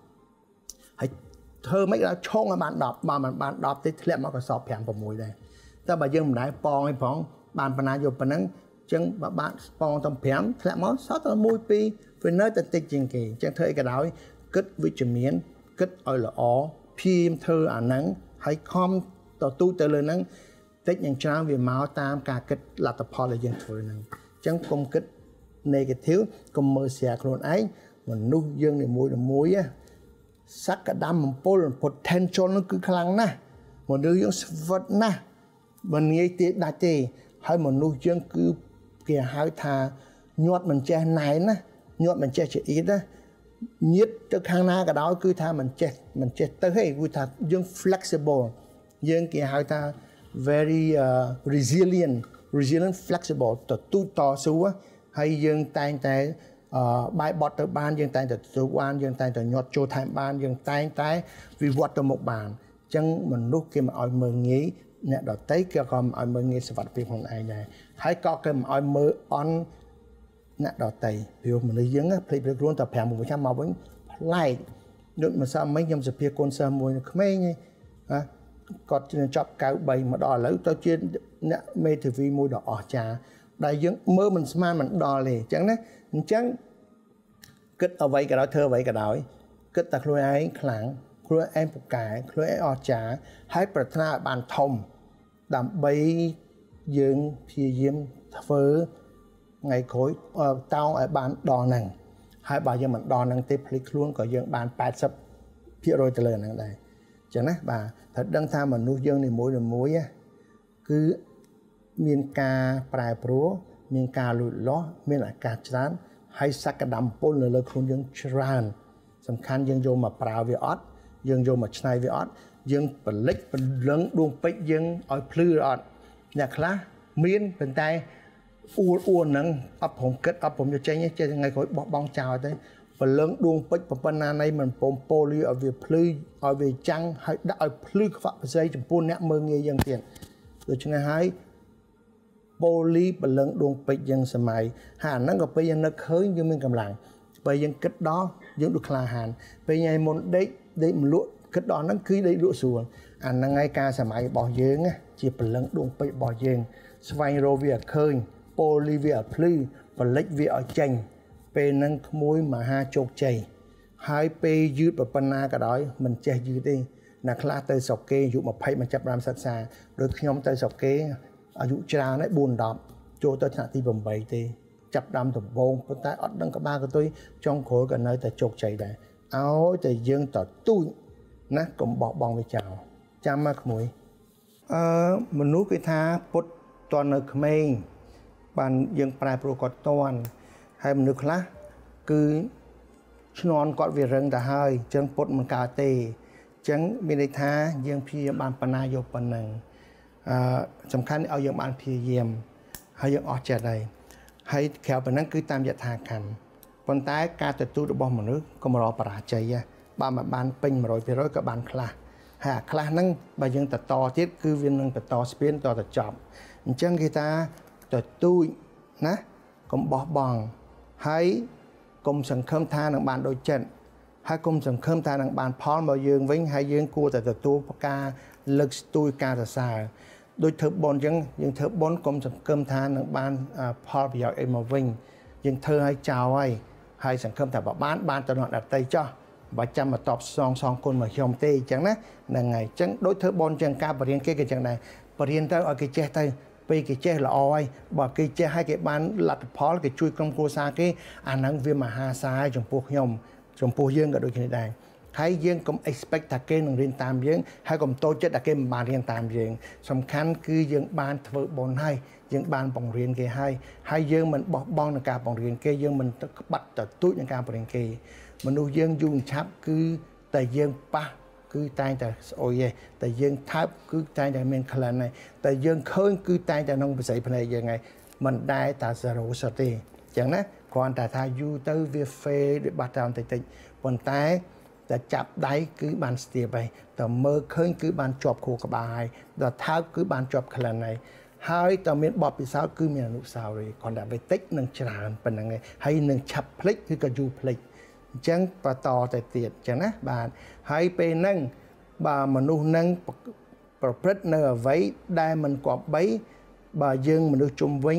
10ហើយធ្វើមិនក៏ឆងឲ្យបាន10បើមិនបាន10ទេធ្លាក់មកកសប5 6ដែរតែបើយើងមិនដែរប៉ងឲ្យផងបានប៉ុណ្ណាយកប៉ុណ្ណឹងអញ្ចឹងបើបានប៉ងតាម5ធ្លាក់មកសល់តែ1 2វានៅតែតិចជាងគេអញ្ចឹងធ្វើអីក៏ដោយគិតវិជ្ជមានគិតឲ្យល្អព្យាយាមធ្វើអាហ្នឹងហើយខំទៅលើហ្នឹងតិចយ៉ាងច្រើនវាមកតាមការគិតលទ្ធផលដែលយើងធ្វើហ្នឹងអញ្ចឹងកុំគិត negative កុំមើលស្រាខ្លួនឯងមនុស្សយើងនីមួយសក្តានុពល potential នោះគឺខ្លាំងណាស់មនុស្សយើងស្វិតណាស់មិនងាយទេដាច់ទេហើយមនុស្សយើងគឺគេហៅថាញាត់មិនចេះណែនណាញាត់មិនចេះចៀតណាញាតទៅខាងណាក៏ដោយគឺថាមិនចេះទៅហេគឺថាយើង flexible យើងគេហៅថា very resilient flexible តស៊ូហើយយើងតែងតែបាយបត់ទៅបានយើងតែងតែទទួលបានយើងតែងតែញាត់ចូលថែមបានយើងតែងតែវិវត្តទៅមុខបានអញ្ចឹងមនុស្សគេមកឲ្យមើលងាយអ្នកដទៃគេក៏មកឲ្យមើលងាយសុវត្ថិភាពខ្លួនឯងដែរហើយក៏គេមកឲ្យមើលអន់អ្នកដទៃព្រោះមនុស្សយើងភ្លេចខ្លួនតែ5 6ឆ្នាំមកវិញប្លែកដូចម្សិលមិញខ្ញុំសភាកូនសិស្សមួយក្មេងគាត់ចប់93មកដល់ឥឡូវទៅជាអ្នកមេធាវីមួយដ៏អស្ចារ្យដែលយើងមើលមិនស្មានមិនដល់ទេអញ្ចឹងណាអញ្ចឹងគិតអ្វីក៏ដោយធ្វើអ្វីក៏ដោយគិតតែខ្លួនឯងខ្លាំងខ្លួនឯងពូកែខ្លួនឯងអស្ចារ្យហើយប្រាថ្នាឲ្យបានធំដើម្បីយើងព្យាយាមធ្វើថ្ងៃក្រោយតោងឲ្យបានដល់ហ្នឹងហើយបើយើងមិនដល់ហ្នឹងទេភ្លេចខ្លួនក៏យើងបាន80% ទៅលើហ្នឹងដែរអញ្ចឹងណាបាទត្រូវដឹងថាមនុស្សយើងនីមួយគឺមានការប្រែប្រួលមានការលូតលាស់មានឱកាសច្រើនហើយសក្តានុពលនៅលើខ្លួនយើងច្រើនសំខាន់យើងយកមកប្រើវាអត់យើងយកមកច្នៃវាអត់យើងផលិតពលឹងដួងពេជ្រយើងឲ្យភ្លឺអត់អ្នកខ្លះមានប៉ុន្តែអួលហ្នឹងអត់ព្រមគិតអត់ព្រមយកចេញចេះថ្ងៃក្រោយបោះបង់ចោលទៅពលឹងដួងពេជ្រប៉ុណ្ណាណីមិនព្រមប៉ូលីឲ្យវាភ្លឺឲ្យវាចាំងហើយដាក់ឲ្យភ្លឺខ្វាក់ផ្សេងចំពោះអ្នកមើលងាយយើងទៀតដូច្នេះហើយប៉ូលីពលឹងដួងពេជ្រយើងសម័យហើយអាហ្នឹងក៏ពេលយើងនឹកឃើញយើងមានកម្លាំងពេលយើងគិតដល់យើងដូចក្លាហានពេលថ្ងៃមុនដេកមិនលក់គិតដល់ហ្នឹងគឺដេកលក់ស្រួលអាហ្នឹងហើយការសម័យរបស់យើងជាពលឹងដួងពេជ្ររបស់យើងស្វែងរកវាឲ្យឃើញប៉ូលីវាឲ្យភ្លឺផលិតវាឲ្យចេញពេលហ្នឹងក្មួយមហាជោគជ័យហើយពេលយឺតប៉ុណ្ណាក៏ដោយមិនចេះយឺតទេអ្នកខ្លះទៅស្រុកគេអាយុ20មកចាប់5សិក្សាដូចខ្ញុំទៅស្រុកគេអាយុច្រើនហើយ4 10ចូលទៅថ្នាក់ទី8ទេចាប់ដើមដំបូងប៉ុន្តែអត់ដឹងក្បាលកន្ទុយចុងក្រោយក៏នៅតែជោគជ័យដែរឲ្យតែយើងតទូចណាកុំបោះបង់វាចោលចាំមកក្មួយមនុស្សគេថាពុតតនៅក្មេងបានយើងប្រែប្រួលគាត់តន់ហើយមនុស្សខ្លះគឺឈ្នន់គាត់វារឹងទៅហើយអញ្ចឹងពុតមិនកើតទេអញ្ចឹងមានន័យថាយើងព្យាយាមបានប៉ុណ្ណាយកប៉ុណ្ណឹងសំខាន់ឲ្យយើងបានព្យាយាមហើយយើងអស់ចិត្តហើយក្រៅប៉ុណ្ណឹងគឺតាមយថាកម្មប៉ុន្តែការទទួលរបស់មនុស្សក៏មករកបរាជ័យបើមិនបានពេញ 100% ក៏បានខ្លះហហើយខ្លះហ្នឹងបើយើងតទៀតគឺវានឹងបន្តស្ពានតទៅចប់អញ្ចឹងគេថាទៅទូចណាកុំបោះបង់ហើយកុំសង្ឃឹមថានឹងបានដូចចិត្តហើយកុំសង្ឃឹមថានឹងបានផលមកយើងវិញហើយយើងគួរតែទទួលការលើកស្ទួយការសរសើរដូចធ្វើបុណ្យអញ្ចឹងយើងធ្វើបុណ្យកុំសង្ឃឹមថានឹងបានផលប្រយោជន៍អីមកវិញយើងធ្វើឲ្យចោលហើយសង្ឃឹមថាបានទៅអ្នកដទៃចោះបើចាំមកតបសងគុណមកខ្ញុំទេអញ្ចឹងណាហ្នឹងហើយអញ្ចឹងដូចធ្វើបុណ្យអញ្ចឹងការបរៀនគេក៏អញ្ចឹងដែរបរៀនទៅឲ្យគេចេះទៅពេលគេចេះល្អហើយបើគេចេះហើយគេបានលទ្ធផលគេជួយក្រុមគ្រួសារគេអាហ្នឹងវាមហាសាយចំពោះខ្ញុំចំពោះយើងក៏ដូចគ្នាដែរហើយយើងកុំ expect ថាគេនឹងរៀនតាមយើងហើយកុំតូចចិត្តថាគេមិនបានរៀនតាមយើងសំខាន់គឺយើងបានធ្វើបុណ្យហើយយើងបានបង្រៀនគេហើយយើងមិនបោះបង់នឹងការបង្រៀនគេយើងមិនក្បត់ទៅទូចនឹងការបង្រៀនគេមនុស្សយើងយូរឆាប់គឺតែយើងប៉ះគឺតែងតែស្អុយឯងតែយើងថើបគឺតែងតែមានក្លិនឯងតែយើងឃើញគឺតែងតែក្នុងវិស័យភ្នែកយើងឯងមិនដែលតែ0សទេអញ្ចឹងណាគ្រាន់តែថាយូរទៅវា fade ដូចបាត់តាមតិចប៉ុន្តែតែចាប់ដៃគឺបានស្ទាបហើយតែមើលឃើញគឺបានជាប់ខួរក្បាលហើយដល់ថើបគឺបានជាប់ក្លិនហើយតែមានបទពិសោធន៍គឺមានអនុស្សាវរីយ៍គ្រាន់តែវាតិចនឹងច្រើនប៉ុណ្្នឹងឯងហើយនឹងឆាប់ភ្លេចគឺក៏យូរភ្លេចអញ្ចឹងបន្តទៅទៀតអញ្ចឹងណាបាទហើយពេលហ្នឹងបើមនុស្សហ្នឹងប្រព្រឹត្តនៅអ្វីដែលមិនគប្បីបើយើងមនុស្សជុំវិញ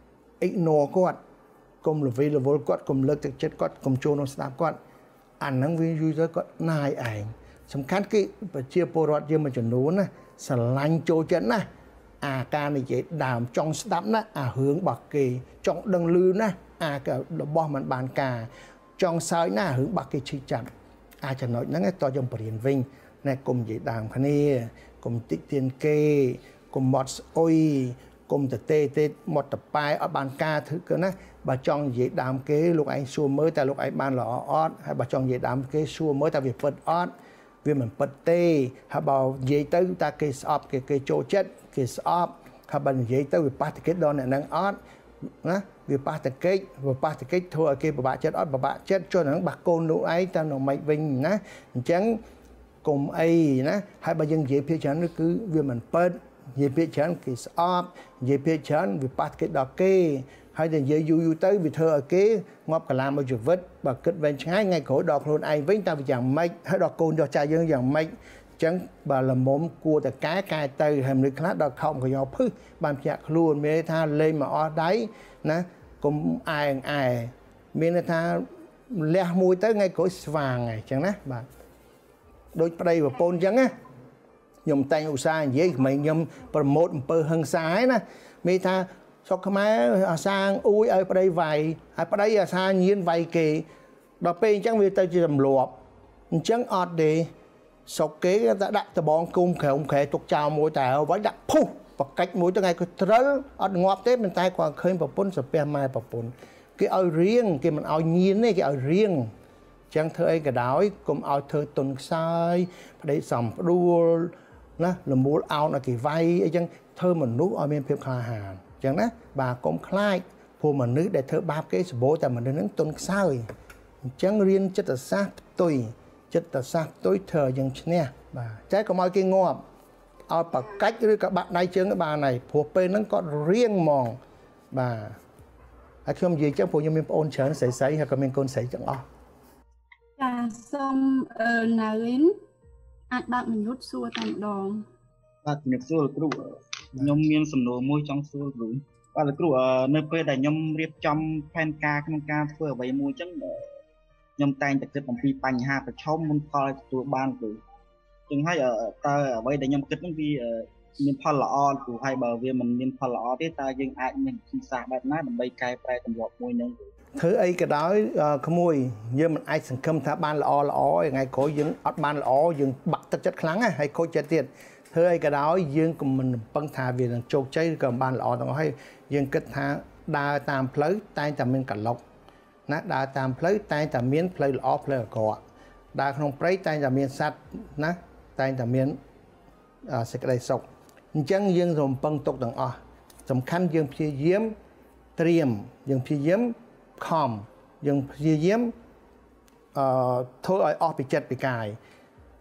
ignore គាត់កុំល្វីល្វល់គាត់កុំលើកទឹកចិត្តគាត់កុំចូលក្នុងស្ដាប់គាត់អាហ្នឹងវាយូរទៅគាត់ណាយឯងសំខាន់គឺប្រជាពលរដ្ឋយើងមួយចំនួនណាស្រឡាញ់ចូលចិត្តណាអាការនិយាយដើមចង់ស្ដាប់ណាអារឿងរបស់គេចង់ដឹងឮណាអារបស់มันបានការចង់សើចណារឿងរបស់គេឈឺចាប់អាចចំណុចហ្នឹងតើយើងបរៀនវិញណែកុំនិយាយដើមគ្នាកុំតិចទៀនគេកុំមកស្អុយកុំទេមកតប៉ែអត់បានការធ្វើគឺណាបើចង់និយាយដើមគេលោកឯងសួរមើលតែលោកឯងបានល្អអត់ហើយបើចង់និយាយដើមគេសួរមើលតែវាពិតអត់វាមិនពិតទេហើយបើនិយាយទៅតែគេស្អប់គេចូលចិត្តគេស្អប់ហើយបើនិយាយទៅវាប៉ះតិកិច្ចដល់អ្នកហ្នឹងអត់ណាវាប៉ះតិកិច្ចធ្វើឲ្យគេពិបាកចិត្តអត់ពិបាកចិត្តចុះហ្នឹងបាក់កូនលោកឯងតែនៅមិនវិញណាអញ្ចឹងកុំអីណាហើយបើយើងនិយាយភាគច្រើនគឺវាមិនពិតនិយាយភាគច្រើនគេស្អប់និយាយភាគច្រើនវាប៉ះតិកិច្ចដល់គេហើយតែនិយាយយូរទៅវាធ្វើឲ្យគេងាប់កាឡាមួយជីវិតបើគិតវែងឆ្ងាយថ្ងៃក្រោយដល់ខ្លួនឯងវិញតើវាយ៉ាងម៉េចហើយដល់កូនដល់ចៅយើងយ៉ាងម៉េចអញ្ចឹងបើល្មមគួរតែកែទៅហើយមនុស្សខ្លះដល់ខំកញ្ញោភឹសបានភ្ញាក់ខ្លួនមានថាលេងមកអស់ដៃណាកុំមានថាលះមួយទៅថ្ងៃក្រោយស្វាងហើយអញ្ចឹងណាបាទដូចប្តីប្រពន្ធអញ្ចឹងណាខ្ញុំតែងឧស្សាហ៍និយាយក្មេងខ្ញុំប្រម៉ូទអំពើហិង្សាហើយណាមានថាស្រុកខ្មែរអាសាងអ៊ួយឲ្យប្តីវាយហើយប្តីអាសាញៀនវាយគេដល់ពេលអញ្ចឹងវាទៅជាទម្លាប់អញ្ចឹងអត់ទេស្រុកគេតែដាក់ដបងគុំក្រោមក្រែទុកចោលមួយតែឲ្យវាយដាក់ភុះបកាច់មួយទៅថ្ងៃក៏ត្រិលអត់ងាប់ទេប៉ុន្តែគាត់ឃើញប្រពន្ធសាពះម៉ែប្រពន្ធគេឲ្យរៀងគេមិនឲ្យញៀនទេគេឲ្យរៀងអញ្ចឹងធ្វើអីក៏ដោយកុំឲ្យធ្វើទុនខ្សោយប្តីសំផ្ដួលណាលមូលអោនឲ្យគេវាយអីចឹងធ្វើមនុស្សឲ្យមានភាពក្លាហានអញ្ចឹងណាបាទកុំខ្លាចព្រោះមនុស្សដែលធ្វើបាបគេសម្បូរតែមនុស្សហ្នឹងទុនខ្សោយអញ្ចឹងរៀនចិត្តសាស្ត្រផ្ទុយធ្វើយើងឈ្នះបាទតែកុំឲ្យគេងាប់ឲ្យបកាច់ឬក៏បាក់ដៃជើងបានហើយព្រោះពេលហ្នឹងគាត់រៀងហ្មងបាទហើយខ្ញុំនិយាយចឹងព្រោះខ្ញុំមានប្អូនច្រើនស្រីហើយក៏មានកូនស្រីទាំងអស់ចាសូមណាវិនអាចបើកminuutសួរតែម្ដងបាទជំរាបសួរលោកគ្រូខ្ញុំមានសំណួរមួយចង់សួរគ្រូបាទលោកគ្រូនៅពេលដែលខ្ញុំរៀបចំផែនការក្នុងការធ្វើអ្វីមួយចឹងខ្ញុំតែងតែគិតអំពីបញ្ហាប្រឈមមុនផលទទួលបានគ្រូចឹងហើយតើអ្វីដែលខ្ញុំគិតហ្នឹងវាមានផលល្អគ្រូហើយបើវាមិនមានផលល្អទេតើយើងអាចមានវិធីសាស្ត្របែបណាដើម្បីកែប្រែទម្លាប់មួយហ្នឹងធ្វើអីក៏ដោយក្មួយយើងមិនអាចសង្ឃឹមថាបានល្អថ្ងៃក្រោយយើងអត់បានល្អយើងបាក់ទឹកចិត្តខ្លាំងណាស់ហើយខូចចិត្តទៀតធ្វើអីក៏ដោយយើងកុំមិនពឹងថាវានឹងជោគជ័យឬក៏បានល្អទាំងអស់ហើយយើងគិតថាដើរតាមផ្លូវតែងតែមានកឡុកណាដើរតាមផ្លូវតែងតែមានផ្លូវល្អផ្លូវអាក្រក់ដើរក្នុងព្រៃតែងតែមានសត្វណាតែងតែមានសេចក្តីសុខអញ្ចឹងយើងរំពឹងទុកទាំងអស់សំខាន់យើងព្យាយាមត្រៀមយើងព្យាយាមខំយើងព្យាយាមធ្វើឲ្យអស់ពីចិត្តពីកាយ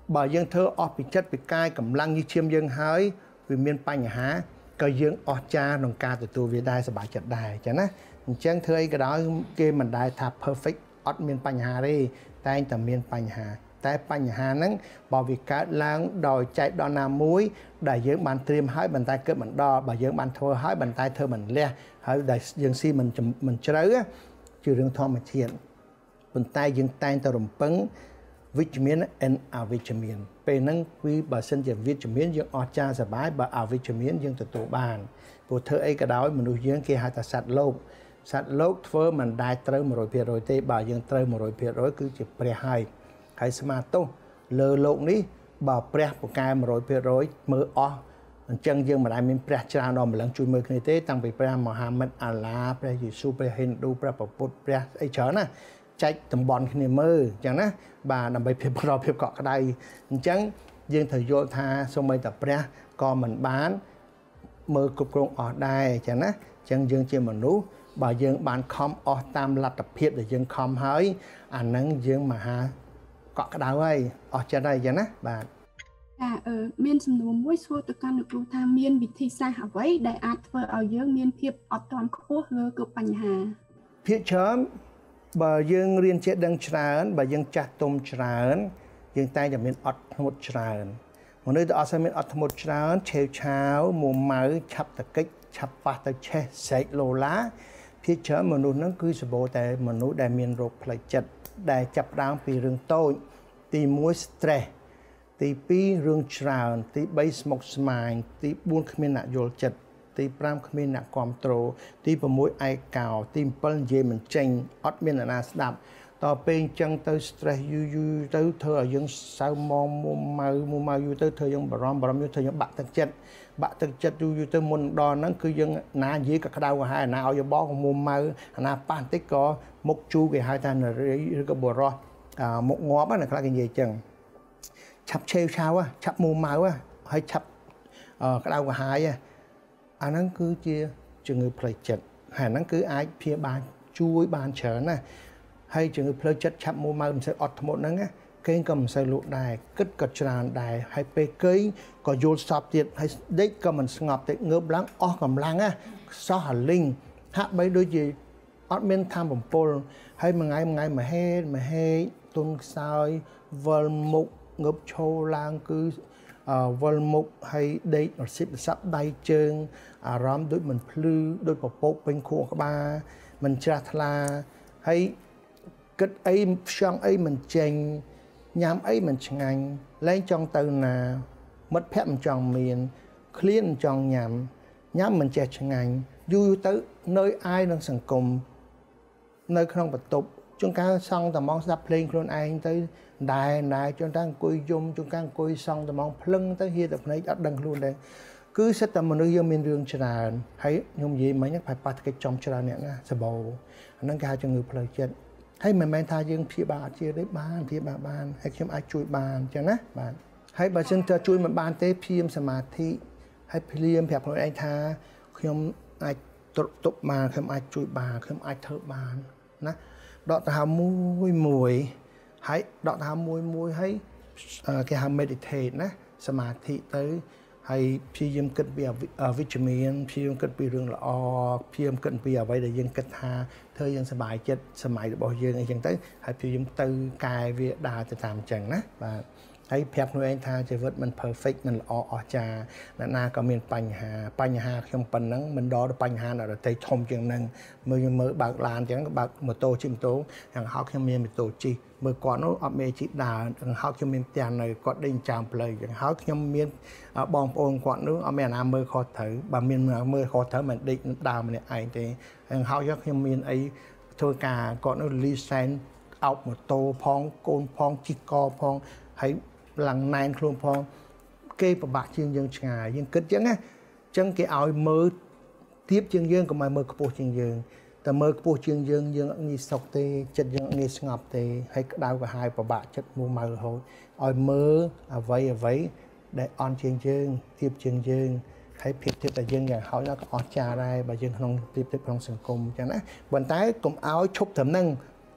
បើយើងធ្វើអស់ពីចិត្តពីកាយកម្លាំងញើសឈាមយើងហើយវាមានបញ្ហាក៏យើងអស់ចាក្នុងការទទួលវាដែរសប្បាយចិត្តដែរចឹងណាអញ្ចឹងធ្វើអីក៏ដោយគេមិនដែលថា perfect អត់មានបញ្ហាទេតែងតែមានបញ្ហាតែបញ្ហាហ្នឹងបើវាកើតឡើងដោយចែកដល់ណាមួយដែលយើងបានត្រៀមហើយបន្តែគិតមិនដល់បើយើងបានធ្វើហើយបន្តែធ្វើមិនលះហើយដែលយើងស៊ីមិនជ្រៅជារឿងធម្មជាតិប៉ុន្តែយើងតែងតែរំពឹងវិជ្ជមាន and អវិជ្ជមានពេលហ្នឹងគឺបើសិនជាវិជ្ជមានយើងអស់ចាសប្បាយបើអវិជ្ជមានយើងទទួលបានព្រោះធ្វើអីក៏ដោយមនុស្សយើងគេហៅថាសត្វលោកធ្វើមិនដែលត្រូវ 100% ទេបើយើងត្រូវ 100% គឺជាព្រះហើយស្មាទោសលើលោកនេះបើព្រះពូកែ 100% មើលអស់អញ្ចឹងយើងមិនដែលមានព្រះច្រើនដល់ម្លឹងជួយមើលគ្នាទេតាំងពីព្រះមហាម៉ាត់អាឡាព្រះយេស៊ូវព្រះហិណ្ឌូព្រះពុទ្ធព្រះអីច្រើនណាចែកតំបន់គ្នាមើលអញ្ចឹងណាបាទដើម្បីភាពកក់ក្ដៅអញ្ចឹងយើងត្រូវយល់ថាសូម្បីតែព្រះក៏មិនបានមើលគ្រប់គ្រងអស់ដែរអញ្ចឹងណាអញ្ចឹងយើងជាមនុស្សបើយើងបានខំអស់តាមលទ្ធភាពដែលយើងខំហើយអាហ្នឹងយើងមហាកក់ក្ដៅហើយអស់ចិត្តហើយអញ្ចឹងណាបាទចាមានសំណួរមួយសួរទៅកាន់លោកគ្រូថាមានវិធីសាស្ត្រអ្វីដែលអាចធ្វើឲ្យយើងមានភាពអត់ទាន់ខ្ពស់លើគ្រប់បញ្ហាភាគច្រើនបើយើងរៀនចេះដឹងច្រើនបើយើងចាស់ទុំច្រើនយើងតែងតែមានអត់ធ្មត់ច្រើនមនុស្សដែលអត់សូវមានអត់ធ្មត់ច្រើនឆេវឆាវមួម៉ៅឆាប់តកិច្ចឆាប់ប៉ះទៅឆេះស្រែកឡូឡាភាគច្រើនមនុស្សហ្នឹងគឺសម្បូរតែមនុស្សដែលមានរោគផ្លូវចិត្តដែលចាប់ផ្ដើមពីរឿងតូចទី1 stress ទី2រឿងច្រើនទី3ស្មុគស្មាញទី4គ្មានអ្នកយល់ចិត្តទី5គ្មានអ្នកគ្រប់គ្រងទី6ឯកោទី7និយាយមិនចេញអត់មានអ្នកណាស្ដាប់តពេលអញ្ចឹងទៅ stress យូរទៅធ្វើឲ្យយើងសៅមម៉ៅយូរទៅធ្វើយើងបារម្ភយូរធ្វើយើងបាក់ទឹកចិត្តយូរទៅមុនដល់ហ្នឹងគឺយើងណានិយាយក៏ក្តៅក៏ហើយណាឲ្យបោកមុំម៉ៅណាប៉ះបន្តិចក៏មុខជូរគេហៅថានរីឬក៏បរោះមុខងាប់ណាខ្លះគេនិយាយអញ្ចឹងឆាប់ឆេវឆាវឆាប់មុំម៉ៅហើយឆាប់ក្តៅក៏ហើយអាហ្នឹងគឺជាជំងឺផ្លូវចិត្តហើយហ្នឹងគឺអាចព្យាបាលជួយបានច្រើនណាហើយជំងឺផ្លូវចិត្តឆាប់មុំម៉ៅមិនសូវអត់ធ្មត់ហ្នឹងគេក៏មិនសូវលក់ដែរគិតក៏ច្រើនដែរហើយពេលគេក៏យល់សពទៀតហើយដេកក៏មិនស្ងប់ទេងើបឡើងអស់កម្លាំងសោះអាលីងហាក់បីដូចជាអត់មានធម៌បំពល់ហើយមួយថ្ងៃមហេទុនខ្សោយវិលមុខងើបឈរឡើងគឺវិលមុខហើយដេករសិបរសាប់ដៃជើងអារម្មណ៍ដូចមិនភ្លឺដូចពពកពេញខួរក្បាលមិនច្រាស់ថ្លាហើយគិតអីខ្យងអីមិនចេញញ៉ាំអីមិនឆ្ងាញ់លែងចង់ទៅណាមិត្តភ័ក្តិមិនចង់មានឃ្លានមិនចង់ញ៉ាំមិនចេះឆ្ងាញ់យូរទៅនៅអាយនឹងសង្គមនៅក្នុងបន្ទប់ជួនកាលសង់តែមកស្ដាប់ភ្លេងខ្លួនឯងទៅដែរជួនកាលអង្គុយយំជួនកាលអង្គុយសង់តែមកភ្លឹងទៅហៀទៅភ្នែកអត់ដឹងខ្លួនដែរគឺសិតតែមនុស្សយើងមានរឿងច្រើនហើយខ្ញុំនិយាយមិញហ្នឹងប្រហែលប៉ះតិចចំច្រើនអ្នកណាសបោអាហ្នឹងគេហៅជំងឺផ្លូវចិត្តហើយមិនមែនថាយើងព្យាបាលអត់ជាទេបានព្យាបាលបានហើយខ្ញុំអាចជួយបានអញ្ចឹងណាបាទហើយបើសិនទៅជួយមិនបានទេព្យាមសមាធិហើយព្យាមប្រាប់ខ្លួនឯងថាខ្ញុំអាចទប់បានខ្ញុំអាចជួយបានខ្ញុំអាចធ្វើបានណាដកដង្ហើមមួយហើយដកដង្ហើមមួយហើយគេហៅ meditate ណាសមាធិទៅហើយព្យាយាមគិតពីវិជ្ជមានព្យាយាមគិតពីរឿងល្អព្យាយាមគិតពីអ្វីដែលយើងគិតថាធ្វើយើងសប្បាយចិត្តសម័យរបស់យើងអីចឹងទៅហើយព្យាយាមទៅកែវាដើរទៅតាមចឹងណាបាទហើយប្រាប់ខ្លួនឯងថាជីវិតមិន perfect មិនល្អអស្ចារ្យអ្នកណាក៏មានបញ្ហាខ្ញុំប៉ុណ្ណឹងមិនដល់ទៅបញ្ហាអ្នកដទៃធំជាងហ្នឹងមើលបើកឡានចឹងបើកម៉ូតូជិះម៉ូតូយ៉ាងហោចខ្ញុំមានម៉ូតូជិះមើលគាត់នោះអត់មានជិះដើរយ៉ាងហោចខ្ញុំមានផ្ទះនៅគាត់ដេញចាំផ្លូវយ៉ាងហោចខ្ញុំមានបងប្អូនគាត់នោះអត់មានអាណាមើលខុសត្រូវបើមានមើលខុសត្រូវមិនដេកដើរម្នាក់ឯងទេយ៉ាងហោចខ្ញុំមានអីធ្វើការគាត់នោះលីសែនអោបម៉ូតូផងកូនផងជិះកផងហើយឡើងណែនខ្លួនផងគេពិបាកជាងយើងឆ្ងាយយើងគិតចឹងណាចឹងគេឲ្យមើលទៀបជាងយើងកុំឲ្យមើលខ្ពស់ជាងយើងតែមើលខ្ពស់ជាងយើងអត់ងាយសុខទេចិត្តយើងអត់ងាយស្ងប់ទេហើយក្តៅក្រហាយពិបាកចិត្តមួម៉ៅរហូតឲ្យមើលអ្វីដែលអន់ជាងយើងទៀបជាងយើងហើយភាពទៀបតែយើងយ៉ាងហោចក៏អស្ចារ្យដែរបើយើងក្នុងទៀបក្នុងសង្គមចឹងណាប៉ុន្តែកុំឲ្យឈប់ត្រឹមហ្នឹង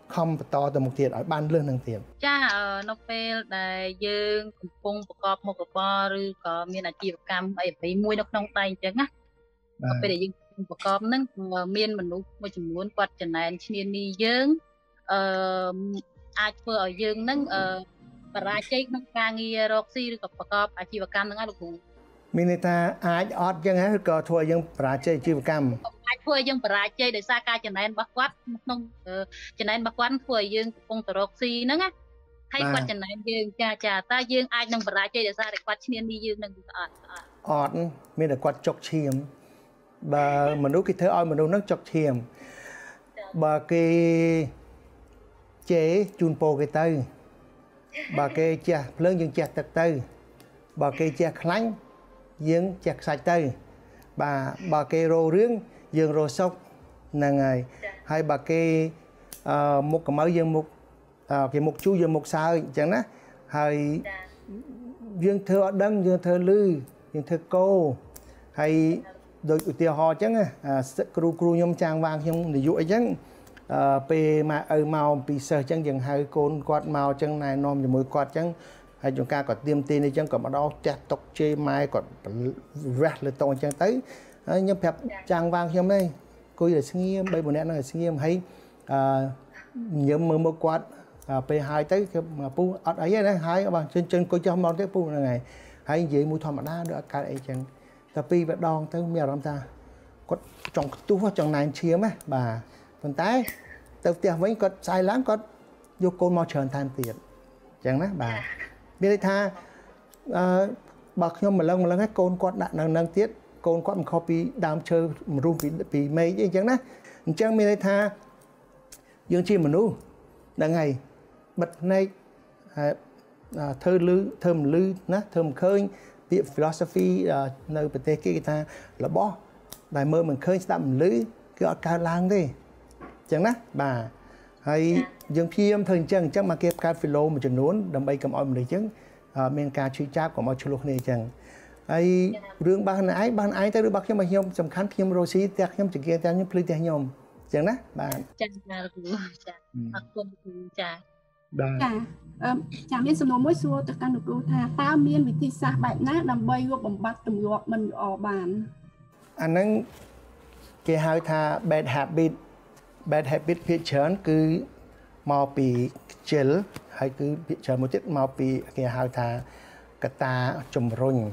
ខំបន្តទៅមុខទៀតឲ្យបានលឿននឹងទៀតចានៅពេលដែលយើងកំពុងប្រកបមុខរបរឬក៏មានអាជីវកម្មអីមួយនៅក្នុងដៃអញ្ចឹងណានៅពេលដែលយើងប្រកបហ្នឹងមានមនុស្សមួយចំនួនគាត់ចំណែនឈ្នានីយើងអាចធ្វើឲ្យយើងហ្នឹងបរាជ័យក្នុងការងាររកស៊ីឬក៏ប្រកបអាជីវកម្មហ្នឹងឯងលោកគ្រូមានន័យថាអាចអត់ចឹងហ្នឹងឬក៏ធ្វើឲ្យយើងបរាជ័យអាជីវកម្មអាចធ្វើឲ្យយើងបរាជ័យដោយសារការចំណែនរបស់គាត់ក្នុងចំណែនរបស់គាត់ធ្វើឲ្យយើងកំពុងទៅរកស៊ីហ្នឹងណាហើយគាត់ចំណែនយើងចាតើយើងអាចនឹងបរាជ័យដោយសារតែគាត់ឈ្នានីយើងនឹងអត់មានតែគាត់ចុកឈាមបើមនុស្សគេធ្វើឲ្យមនុស្សហ្នឹងចុកឈាមបើគេជេរជូនពោគេទៅបើគេជះភ្លើងយើងជះទឹកទៅបើគេជះខ្លាញ់យើងជះខ្សាច់ទៅបើគេរោរឿងយើងរោសុកហ្នឹងហើយបើគេមុខកម្ៅយើងមុខគេមុខជូរយើងមុខសើចអញ្ចឹងណាហើយយើងធ្វើអត់ដឹងយើងធ្វើលឺយើងធ្វើកោហើយដូចឧទាហរណ៍អញ្ចឹងគ្រូខ្ញុំចាងវាងខ្ញុំនាយកអីចឹងពេលមកឪមកពីសិស្សអញ្ចឹងយើងហៅកូនគាត់មកអញ្ចឹងណែនាំជាមួយគាត់អញ្ចឹងហើយជួនកាលគាត់ទៀមទីនេះអញ្ចឹងគាត់មកដល់ផ្ទះតុកជេរម៉ែគាត់វះលើតុអញ្ចឹងទៅហើយខ្ញុំប្រាប់ចាងវាងខ្ញុំឯងគួយតែស្ងៀម3 4នាក់ហ្នឹងស្ងៀមហើយញឹមមើលមកគាត់ពេលហើយទៅគឺពូអត់អីទេណាហើយបើចិនគួយចោះមកទេពូហ្នឹងហើយនិយាយមួយធម្មតាដូចអត់កើតអីចឹងតែពីរដងទៅមានអារម្មណ៍ថាគាត់ចង់ខ្ទុះចង់ណែនឈាមណាបាទប៉ុន្តែទៅផ្ទះវិញគាត់ស្អែកឡើងគាត់យកកូនមកច្រើនថែមទៀតអញ្ចឹងណាបាទមានន័យថាបើខ្ញុំម្លឹងហើយកូនគាត់ដាក់នៅនឹងទៀតកូនគាត់មិនខុសពីដើមឈើមរុះពីមេឃអីចឹងណាអញ្ចឹងមានន័យថាយើងជាមនុស្សហ្នឹងហើយបិទភ្នែកធ្វើលឺធ្វើមិនលឺណាធ្វើមិនឃើញពាក្យ philosophy នៅប្រទេសគេថារបស់ដែលមើលមិនឃើញស្ដាប់មិនឮគឺអត់កើតឡើងទេអញ្ចឹងណាបាទហើយយើងព្យាយាមធ្វើអញ្ចឹងមកគេកើត philo មួយចំនួនដើម្បីកុំឲ្យមនុស្សអញ្ចឹងមានការឈឺចាប់កុំឲ្យឆ្លោះគ្នាអញ្ចឹងហើយរឿងបានឯងទៅឬរបស់ខ្ញុំសំខាន់ខ្ញុំរស់ស៊ីផ្ទះខ្ញុំចង្កៀងផ្ទះខ្ញុំភ្លឺផ្ទះខ្ញុំអញ្ចឹងណាបាទចាគ្រូចាអរគុណគ្រូចាបាទចាមានសំណួរមួយសួរទៅកាន់លោកគ្រូថាតើមានវិធីសាស្ត្របែបណាដើម្បីរកបំបត្តិទម្លាប់មិនល្អបានអាហ្នឹងគេហៅថា bad habit ភាគច្រើនគឺមកពីខ្ជិលហើយគឺភាគច្រើនមួយទៀតមកពីគេហៅថាកត្តាជំរុញ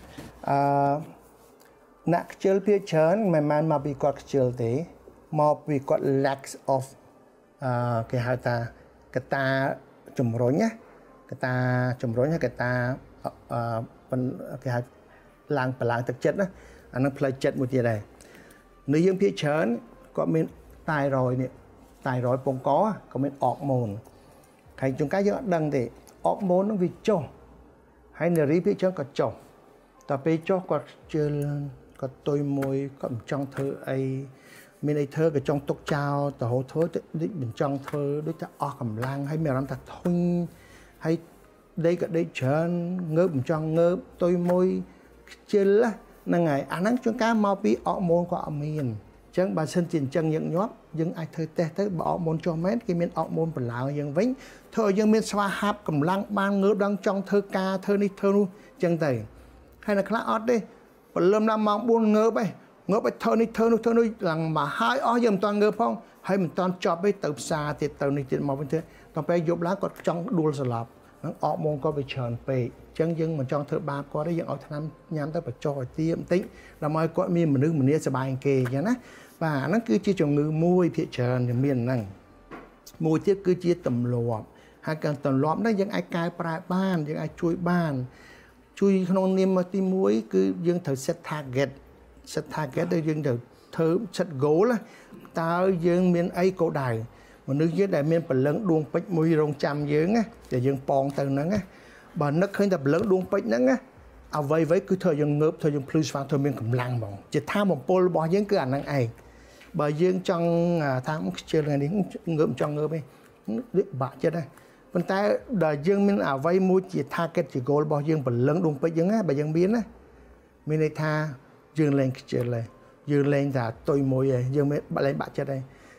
អ្នកខ្ជិលភាគច្រើនមិនមែនមកពីគាត់ខ្ជិលទេមកពីគាត់ lack of គេហៅថាកត្តាជំរុញណាកត្តាជំរុញហើយកត្តាគេហៅឡើងទឹកចិត្តណាអានឹងផ្លូវចិត្តមួយទៀតដែរនៅយើងភាគច្រើនគាត់មានតែរយនេះតែរយពងកក៏មានអរម៉ូនហើយជួនកាលយើងអត់ដឹងទេអរម៉ូននឹងវាចុះហើយនារីភាគច្រើនក៏ចុះតែពេលចុះគាត់ជឿគាត់ទុយមួយគាត់មិនចង់ធ្វើអីមានអីធ្វើក៏ចង់ទុកចោលទៅហូរធ្វើដូចមិនចង់ធ្វើដូចតែអស់កម្លាំងហើយមានអារម្មណ៍ថាធុញហើយដេកក៏ដេកច្រើនងើបមិនចង់ងើបទុយមួយខ្ជិលហ្នឹងហើយអាហ្នឹងជួនកាលមកពីអរម៉ូនក៏អត់មានអញ្ចឹងបើសិនជាអញ្ចឹងយើងញាប់យើងអាចធ្វើតេស្តទៅបើអរម៉ូនចុះមែនគេមានអរម៉ូនបន្លឺយើងវិញធ្វើឲ្យយើងមានស្វាហាប់កម្លាំងបានងើបដល់ចង់ធ្វើការធ្វើនេះធ្វើនោះអញ្ចឹងទៅហើយនៅខ្លះអត់ទេព្រលឹមដល់ម៉ោង4ងើបឯងងើបឲ្យធ្វើនេះធ្វើនោះឡើងមកហើយអស់យើងមិនតាន់ងើបផងហើយមិនតាន់ចប់ទេទៅផ្សារទៀតទៅនេះទៀតមកវិញទៀតដល់ពេលយប់ឡើងគាត់ចង់ដួលស្លាប់ហ្នឹងអរម៉ូនគាត់វាច្រើនពេកអញ្ចឹងយើងមិនចង់ធ្វើបាបគាត់ទេយើងឲ្យថ្នាំញ៉ាំទៅបញ្ចុះឲ្យទាបន្តិចដើម្បីឲ្យគាត់មានមនុស្សម្នាសប្បាយគេអញ្ចឹងណាបាទហ្នឹងគឺជាជំងឺមួយភាគច្រើនដែលមានហ្នឹងមួយទៀតគឺជាទម្លាប់ហើយការទម្លាប់ហ្នឹងយើងអាចកែប្រែបានយើងអាចជួយបានជួយក្នុងនាមទី1គឺយើងត្រូវ set target ដែលយើងត្រូវធ្វើ set goal តើយើងមានអីគោលដៅមនុស្សយើងដែលមានព្រលឹងដួងពេជ្រមួយរងចាំយើងណាដែលយើងប៉ងទៅហ្នឹងណាបើនឹកឃើញតែព្រលឹងដួងពេជ្រហ្នឹងណាអ្វីគឺធ្វើយើងងើបធ្វើយើងភ្លឺស្វាងធ្វើមានកម្លាំងហ្មងជាថាមពលរបស់យើងគឺអាហ្នឹងឯងបើយើងចង់ថាខ្ជិលថ្ងៃនេះងើបចង់ងើបឯងដូចបាក់ចិត្តណាប៉ុន្តែដល់យើងមានអ្វីមួយជា target ជា goal របស់យើងព្រលឹងដួងពេជ្រយើងណាបើយើងមានន័យថាយើងលែងខ្ជិលហើយយើងលែងថាទុយមួយហើយយើងមានលែងបាក់ចិត្តហើយ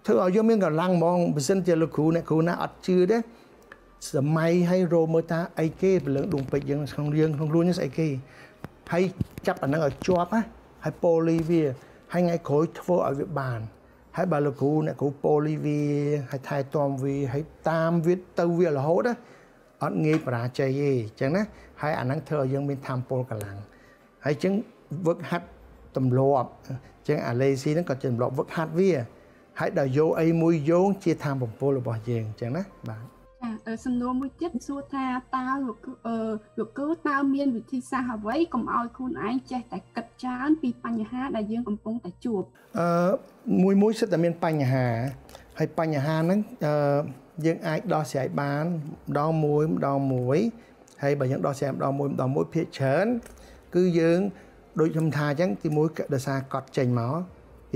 ធ្វើឲ្យយើងមានកម្លាំងហ្មងបើសិនជាលោកគ្រូអ្នកគ្រូណាអត់ជឿទេសម័យឲ្យរោមើលតាអីគេព្រលឹងដួងពេជ្រយើងក្នុងរឿងក្នុងខ្លួននេះស្អីគេហើយចាប់អាហ្នឹងឲ្យជាប់ណាហើយប៉ូលីវាហើយថ្ងៃក្រោយធ្វើឲ្យវាបានហើយបើលោកគ្រូអ្នកគ្រូប៉ូលីវាហើយថែទាំវាហើយតាមវាទៅវារហូតណាអត់ងាយបរាជ័យទេអញ្ចឹងណាហើយអាហ្នឹងធ្វើឲ្យយើងមានធម៌ពលកម្លាំងហើយអញ្ចឹងវឹកហាត់ទម្លាប់អញ្ចឹងអាលេស៊ីហ្នឹងក៏ជាទម្លាប់វឹកហាត់វាហើយដល់យកអីមួយយោងជាធម៌បំពុលរបស់យើងអញ្ចឹងណាបាទសំណួរមួយទៀតសួរថាតើលោកគ្រូតើមានវិធីសាស្ត្រអ្វីកុំឲ្យខ្លួនឯងចេះតែគិតច្រើនពីបញ្ហាដែលយើងកំពុងតែជួបមួយសិតតែមានបញ្ហាហើយបញ្ហាហ្នឹងយើងអាចដោះស្រាយបានម្ដងមួយហើយបើយើងដោះស្រាយម្ដងមួយភាគច្រើនគឺយើងដូចខ្ញុំថាអញ្ចឹងទី1ដោយសារកត់ចេញមកទី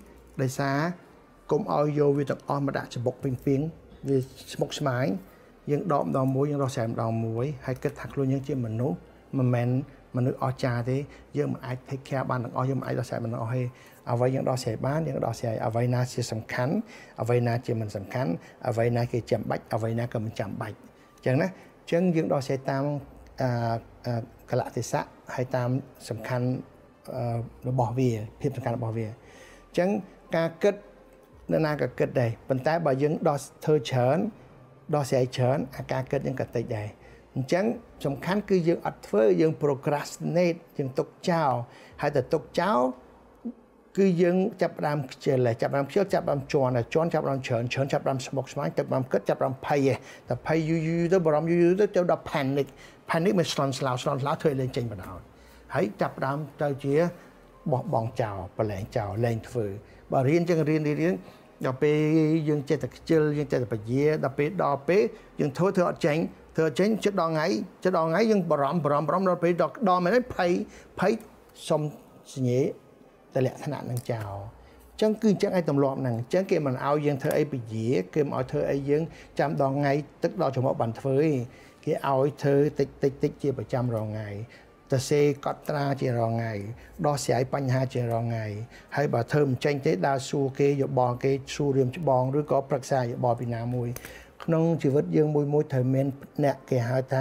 2ដោយសារកុំឲ្យយកវាទាំងអស់មកដាក់ច្បុកពីងវាស្មុគស្មាញយើងដកម្ដងមួយយើងដោះស្រាយម្ដងមួយហើយគិតថាខ្លួនយើងជាមនុស្សមិនមែនមនុស្សអស្ចារ្យទេយើងមិនអាច take care បានទាំងអស់យើងមិនអាចដោះស្រាយបានទាំងអស់ទេអ្វីយើងដោះស្រាយបានយើងដោះស្រាយអ្វីណាជាសំខាន់អ្វីណាជាមិនសំខាន់អ្វីណាគេចាំបាច់អ្វីណាក៏មិនចាំបាច់អញ្ចឹងណាអញ្ចឹងយើងដោះស្រាយតាមកលៈទេសៈហើយតាមសំខាន់របស់វាភាពសំខាន់របស់វាអញ្ចឹងការគិតនៅណាក៏គិតដែរប៉ុន្តែបើយើងដោះធ្វើច្រើនដោះស្រាយច្រើនអាការគិតយើងក៏តិចដែរអញ្ចឹងសំខាន់គឺយើងអត់ធ្វើយើង procrastinate យើងទុកចោលហើយតែទុកចោលគឺយើងចាប់ផ្ដើមខ្ជិលចាប់ផ្ដើមខ្ជិលចាប់ផ្ដើមជន់ចាប់ផ្ដើមច្រើនចាប់ផ្ដើមស្មុគស្មាញចាប់ផ្ដើមគិតចាប់ផ្ដើមភ័យតែភ័យយូរទៅបារម្ភយូរទៅដល់ panic មិនស្លន់ស្លោធ្វើឲ្យលេងចេញបណ្ដោយហើយចាប់ផ្ដើមទៅជាបោះបង់ចោលប្រឡែងចោលលែងធ្វើបើរៀនចឹងរៀនដល់ពេលយើងចេះតែខ្ជិលយើងចេះតែពជាដល់ពេលយើងធ្វើអត់ចេញចិត្តដល់ថ្ងៃយើងបារម្ភដល់ពេលដល់មែនភ័យសុំសញ្ញាតលក្ខណៈនឹងចោលអញ្ចឹងគឺអញ្ចឹងឲ្យទម្លាប់ហ្នឹងអញ្ចឹងគេមិនឲ្យយើងធ្វើអីពជាគេមិនឲ្យធ្វើអីយើងចាំដល់ថ្ងៃទឹកដល់ច្រមុះបានធ្វើទេគេឲ្យធ្វើតិចជាប្រចាំរាល់ថ្ងៃទៅសេកត់ត្រាជារងថ្ងៃដោះស្រាយបញ្ហាជារងថ្ងៃហើយបើធ្វើមិនចេញទេដើរសួរគេយោបល់គេសួររៀមច្បងឬក៏ប្រឹក្សាយោបល់ពីណាមួយក្នុងជីវិតយើងមួយត្រូវមានអ្នកគេហៅថា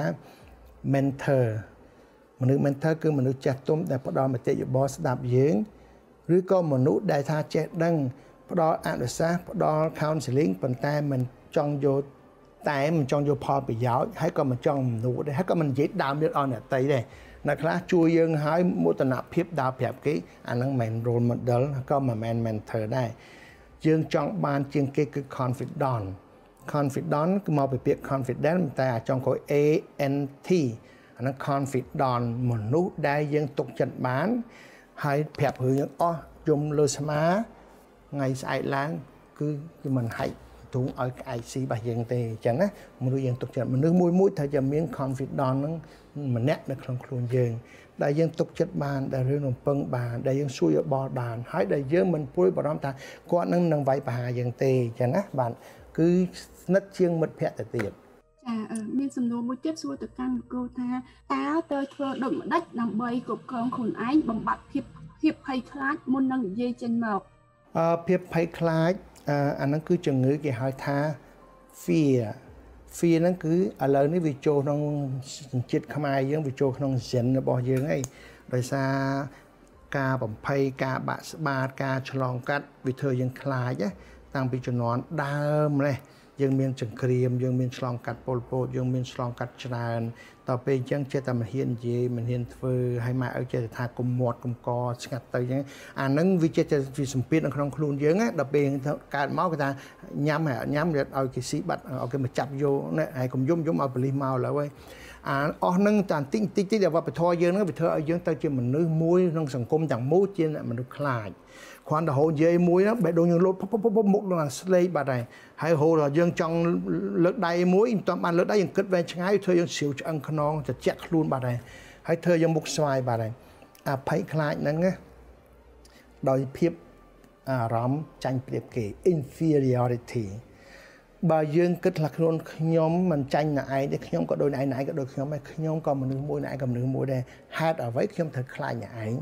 mentor មនុស្ស mentor គឺមនុស្សចាស់ទុំដែលផ្ដល់មតិយោបល់ស្ដាប់យើងឬក៏មនុស្សដែលថាចេះដឹងផ្ដល់អនុសាសន៍ផ្ដល់ counseling ប៉ុន្តែមិនចង់យកតែមិនចង់យកផលប្រយោជន៍ហើយក៏មិនចង់មនុស្សដែរហើយក៏មិននិយាយដើមទៀតអស់អ្នកតីដែរអ្នកខ្លះជួយយើងឲ្យមោទនភាពដើរប្រាប់គេអាហ្នឹងមិនមែន role model ក៏មិនមែន mentor ដែរយើងចង់បានជាងគេគឺ confident គឺមកពីពាក្យ confident តែចង់ក្រោយ ANT អាហ្នឹង confident មនុស្សដែលយើងទុកចិត្តបានហើយប្រាប់រឿងយើងអស់យំលើស្មាថ្ងៃស្អែកឡើងគឺមិនហាច់ទូងឲ្យក្អែកស៊ីរបស់យើងទេអញ្ចឹងណាមនុស្សយើងទុកចិត្តមនុស្សមួយត្រូវតែមាន confident ហ្នឹងម្នាក់នៅក្នុងខ្លួនយើងដែលយើងទុកចិត្តបានដែលរឿងរំពឹងបានដែលយើងសួរយោបល់បានហើយដែលយើងមិនព្រួយបារម្ភថាគាត់នឹងវាយប្រហារយើងទេអញ្ចឹងណាបាទគឺស្និទ្ធជាងមិត្តភក្តិទៅទៀតមានសំណួរមួយទៀតសួរទៅកាន់លោកគ្រូថាតើទៅធ្វើដូចម្ដេចដើម្បីគ្រប់គ្រងខ្លួនឯងបំបត្តិភាពភ័យខ្លាចមុននឹងនិយាយចេញមកភាពភ័យខ្លាចអាហ្នឹងគឺជំងឺគេហៅថា fear ហ្នឹងគឺឥឡូវនេះវាចូលក្នុងសញ្ជាតិខ្មែរយើងវាចូលក្នុង gen របស់យើងហើយដោយសារការបំភ័យការបាក់ស្បាតការឆ្លងកាត់វាធ្វើយើងខ្លាចតាំងពីជំនាន់ដើមនេះយើងមានចង្គ្រាមយើងមានឆ្លងកាត់ពលពតយើងមានឆ្លងកាត់ច្រើនដល់ពេលអញ្ចឹងចេះតែមិនហ៊ាននិយាយមិនហ៊ានធ្វើហើយម៉ែឪចេះតែថាកុំមាត់កុំកស្ងាត់ទៅអញ្ចឹងអាហ្នឹងវាចេះតែវាសម្ពាធនៅក្នុងខ្លួនយើងដល់ពេលកើតមកគេថាញ៉ាំឲ្យគេស៊ីបាត់ឲ្យគេមកចាប់យកហើយកុំយំឲ្យប៉ូលីសមកឥឡូវហើយអស់ហ្នឹងតែតិចដែលវប្បធម៌យើងហ្នឹងវាធ្វើឲ្យយើងទៅជាមនុស្សមួយក្នុងសង្គមទាំងមូលជាមនុស្សខ្លាចគ្រាន់តែហូរនិយាយមួយហ្នឹងបែរដូចយើងលោតមុខនឹងអាស្លេកបាត់ហើយហូរដល់យើងចង់លើកដៃមួយមិនតាមបានលើកដៃយើងគិតវែងឆ្ងាយធ្វើយើងស្រាវឆ្អឹងខ្នងត្រជាក់ខ្លួនបាត់ហើយធ្វើយើងមុខស្វាយបាត់អាភ័យខ្លាចហ្នឹងដោយភាពអារម្មណ៍ចាញ់ប្រៀបគេ inferiority បើយើងគិតថាខ្លួនខ្ញុំមិនចាញ់អ្នកឯងទេខ្ញុំក៏ដូចអ្នកឯងក៏ដូចខ្ញុំដែរខ្ញុំក៏មនុស្សមួយអ្នកឯងក៏មនុស្សមួយដែរហេតុអ្វីខ្ញុំត្រូវខ្លាចអ្នកឯងហ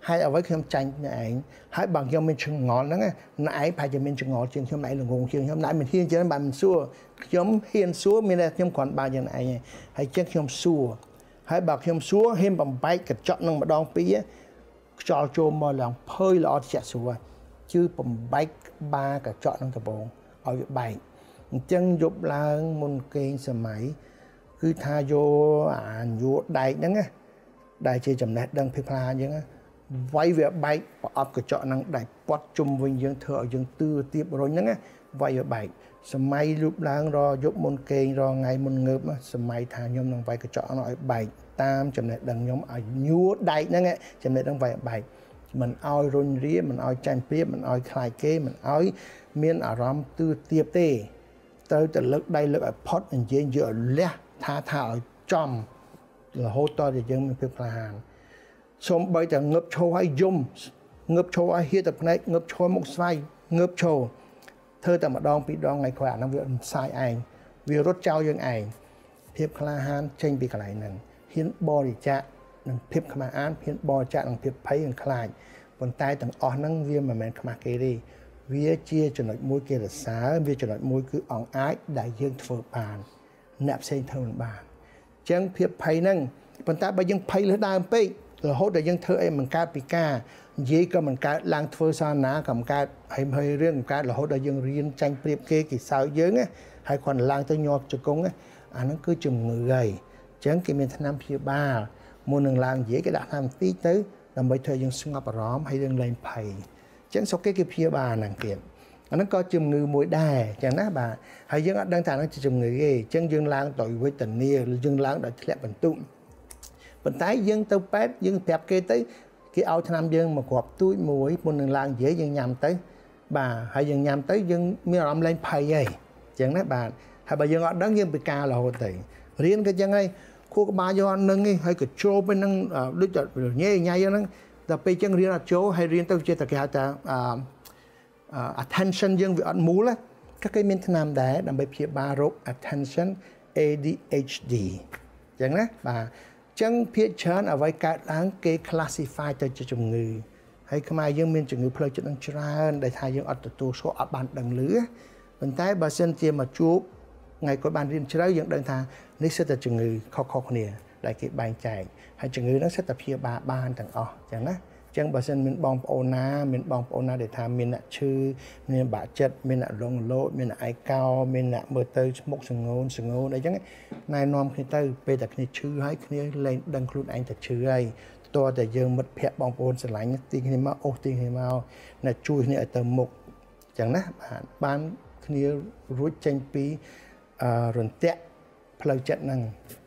hai ở vớiខ្ញុំចាញ់អ្នកឯងហើយបើខ្ញុំមានឆ្ងល់ហ្នឹងអ្នកឯងប្រហែលជាមានឆ្ងល់ជាងខ្ញុំណៃល្ងងជាងខ្ញុំណៃមិនហ៊ានចឹងបានមិនសួរខ្ញុំហ៊ានសួរមានតែខ្ញុំគ្រាន់បើយ៉ាងឯងហើយចឹងខ្ញុំសួរហើយបើខ្ញុំសួរហ៊ានបំបែកកញ្ចក់នឹងម្ដងពីរខ្យល់ចូលមកឡើងភើយល្អត្រជាក់ស្រួលជឿបំបែកបាកញ្ចក់នឹងដំបងឲ្យវាបែកអញ្ចឹងយប់ឡើងមុនគេងសម័យគឺថាយកអាយួរដែកហ្នឹងណាដែលជាចំណេះដឹងភិផ្លាអញ្ចឹងវាយវាបែកប្រអប់កញ្ចក់ហ្នឹងដែលពាត់ជុំវិញយើងធ្វើឲ្យយើងទឿទៀបរុញហ្នឹងវាយវាបែកសម័យលូបឡើងរយប់មុនគេងរថ្ងៃមុនងើបសម័យថាខ្ញុំនឹងវាយកញ្ចក់ហ្នឹងឲ្យបែកតាមចំណេះដឹងខ្ញុំឲ្យញួរដែកហ្នឹងចំណេះដឹងវាយបែកមិនឲ្យរុញរាមិនឲ្យចាញ់ព្រៀបមិនឲ្យខ្លាចគេមិនឲ្យមានអារម្មណ៍ទឿទៀបទេត្រូវតែលើកដៃលើកឲ្យផុតនិយាយយកឲ្យលះថាឲ្យចំរហូតតទៅយើងមានភាពក្លាហានសូម្បីតែងើបឈរឲ្យយំងើបឈរឲ្យហៀតែភ្នែកងើបឈរមុខស្វាយងើបឈរធ្វើតែម្ដងពីរដងថ្ងៃក្រោយអាហ្នឹងវារំសាយឯងវារត់ចោលយើងឯងភាពក្លាហានចេញពីកន្លែងហ្នឹងហ៊ានបរិច្ចាគនឹងភាពខ្មាស់អានហ៊ានបរិច្ចាគនឹងភាពភ័យនិងខ្លាចប៉ុន្តែទាំងអស់ហ្នឹងវាមិនមែនខ្មាស់គេទេវាជាចំណុចមួយគេរសាវាចំណុចមួយគឺអង្អាចដែលយើងធ្វើបានអ្នកផ្សេងធ្វើមិនបានអញ្ចឹងភាពភ័យហ្នឹងប៉ុន្តែបើយើងភ័យលើដើមពេករហូតដល់យើងធ្វើអីមិនកើតពីការនិយាយក៏មិនកើតឡើងធ្វើសាសនាក៏មិនកើតហើយរឿងមិនកើតរហូតដល់យើងរៀនចាញ់ព្រៀបគេសើចយើងហើយគាត់ឡើងទៅញាប់ជង្គង់អាហ្នឹងគឺជំងឺហើយអញ្ចឹងគេមានថ្នាំព្យាបាលមុននឹងឡើងនិយាយគេដាក់ថ្នាំបន្តិចទៅដើម្បីធ្វើយើងស្ងប់អារម្មណ៍ហើយយើងលែងភ័យអញ្ចឹងសុខគេព្យាបាលហ្នឹងទៀតអាហ្នឹងក៏ជំងឺមួយដែរអញ្ចឹងណាបាទហើយយើងអត់ដឹងថាហ្នឹងជាជំងឺទេអញ្ចឹងយើងឡើងដោយវេទនាយើងឡើងដោយធ្លាក់បន្ទុកប៉ុន្តែយើងទៅពេទ្យយើងប្រាប់គេទៅគេឲ្យថ្នាំយើងមកគ្រាប់ទូចមួយមុននឹងឡើងនិយាយយើងញ៉ាំទៅបាទហើយយើងញ៉ាំទៅយើងមានអារម្មណ៍លែងភ័យហើយអញ្ចឹងណាបាទហើយបើយើងអត់ដឹងយើងពិការរហូតទៅរៀនក៏អញ្ចឹងហើយខួរក្បាលយើងអត់នឹងទេហើយក៏ចូលទៅនឹងដូចតែញ៉ៃញ៉ៃហ្នឹងតែពេលអញ្ចឹងរៀនអត់ចូលហើយរៀនទៅជាតែគេហៅថា attention យើងវាអត់មូលក៏គេមានថ្នាំដែរដើម្បីព្យាបាលរោគ attention ADHD អញ្ចឹងណាបាទចឹងភាគច្រើនអ្វីកើតឡើងគេ classify ទៅជាជំងឺហើយខ្មែរយើងមានជំងឺផ្លូវចិត្តនឹងច្រើនដែលថាយើងអត់ទទួលស្គាល់អត់បានដឹងឮប៉ុន្តែបើសិនជាមកជួបថ្ងៃគាត់បានរៀនជ្រៅយើងដឹងថានេះសិតតែជំងឺខុសៗគ្នាដែលគេបែងចែកហើយជំងឺហ្នឹងសិតតែព្យាបាលបានទាំងអស់ចឹងណាចឹងបើសិនមានបងប្អូនណាដែលថាមានអ្នកឈឺមានបាក់ចិត្តមានអ្នករងលោតមានអ្នកឯកោមានអ្នកមើលទៅស្មុកសងូនអីចឹងណែនាំគ្នាទៅពេលតែគ្នាឈឺហើយគ្នាលែងដឹងខ្លួនឯងតែឈឺហើយតើតែយើងមិត្តភ័ក្តិបងប្អូនស្រឡាញ់ទីគ្នាមកអូសទីគ្នាមកអ្នកជួយគ្នាឲ្យទៅមុខចឹងណាបានគ្នារួចចេញពីរន្ទាក់ផ្លូវចិត្តហ្នឹង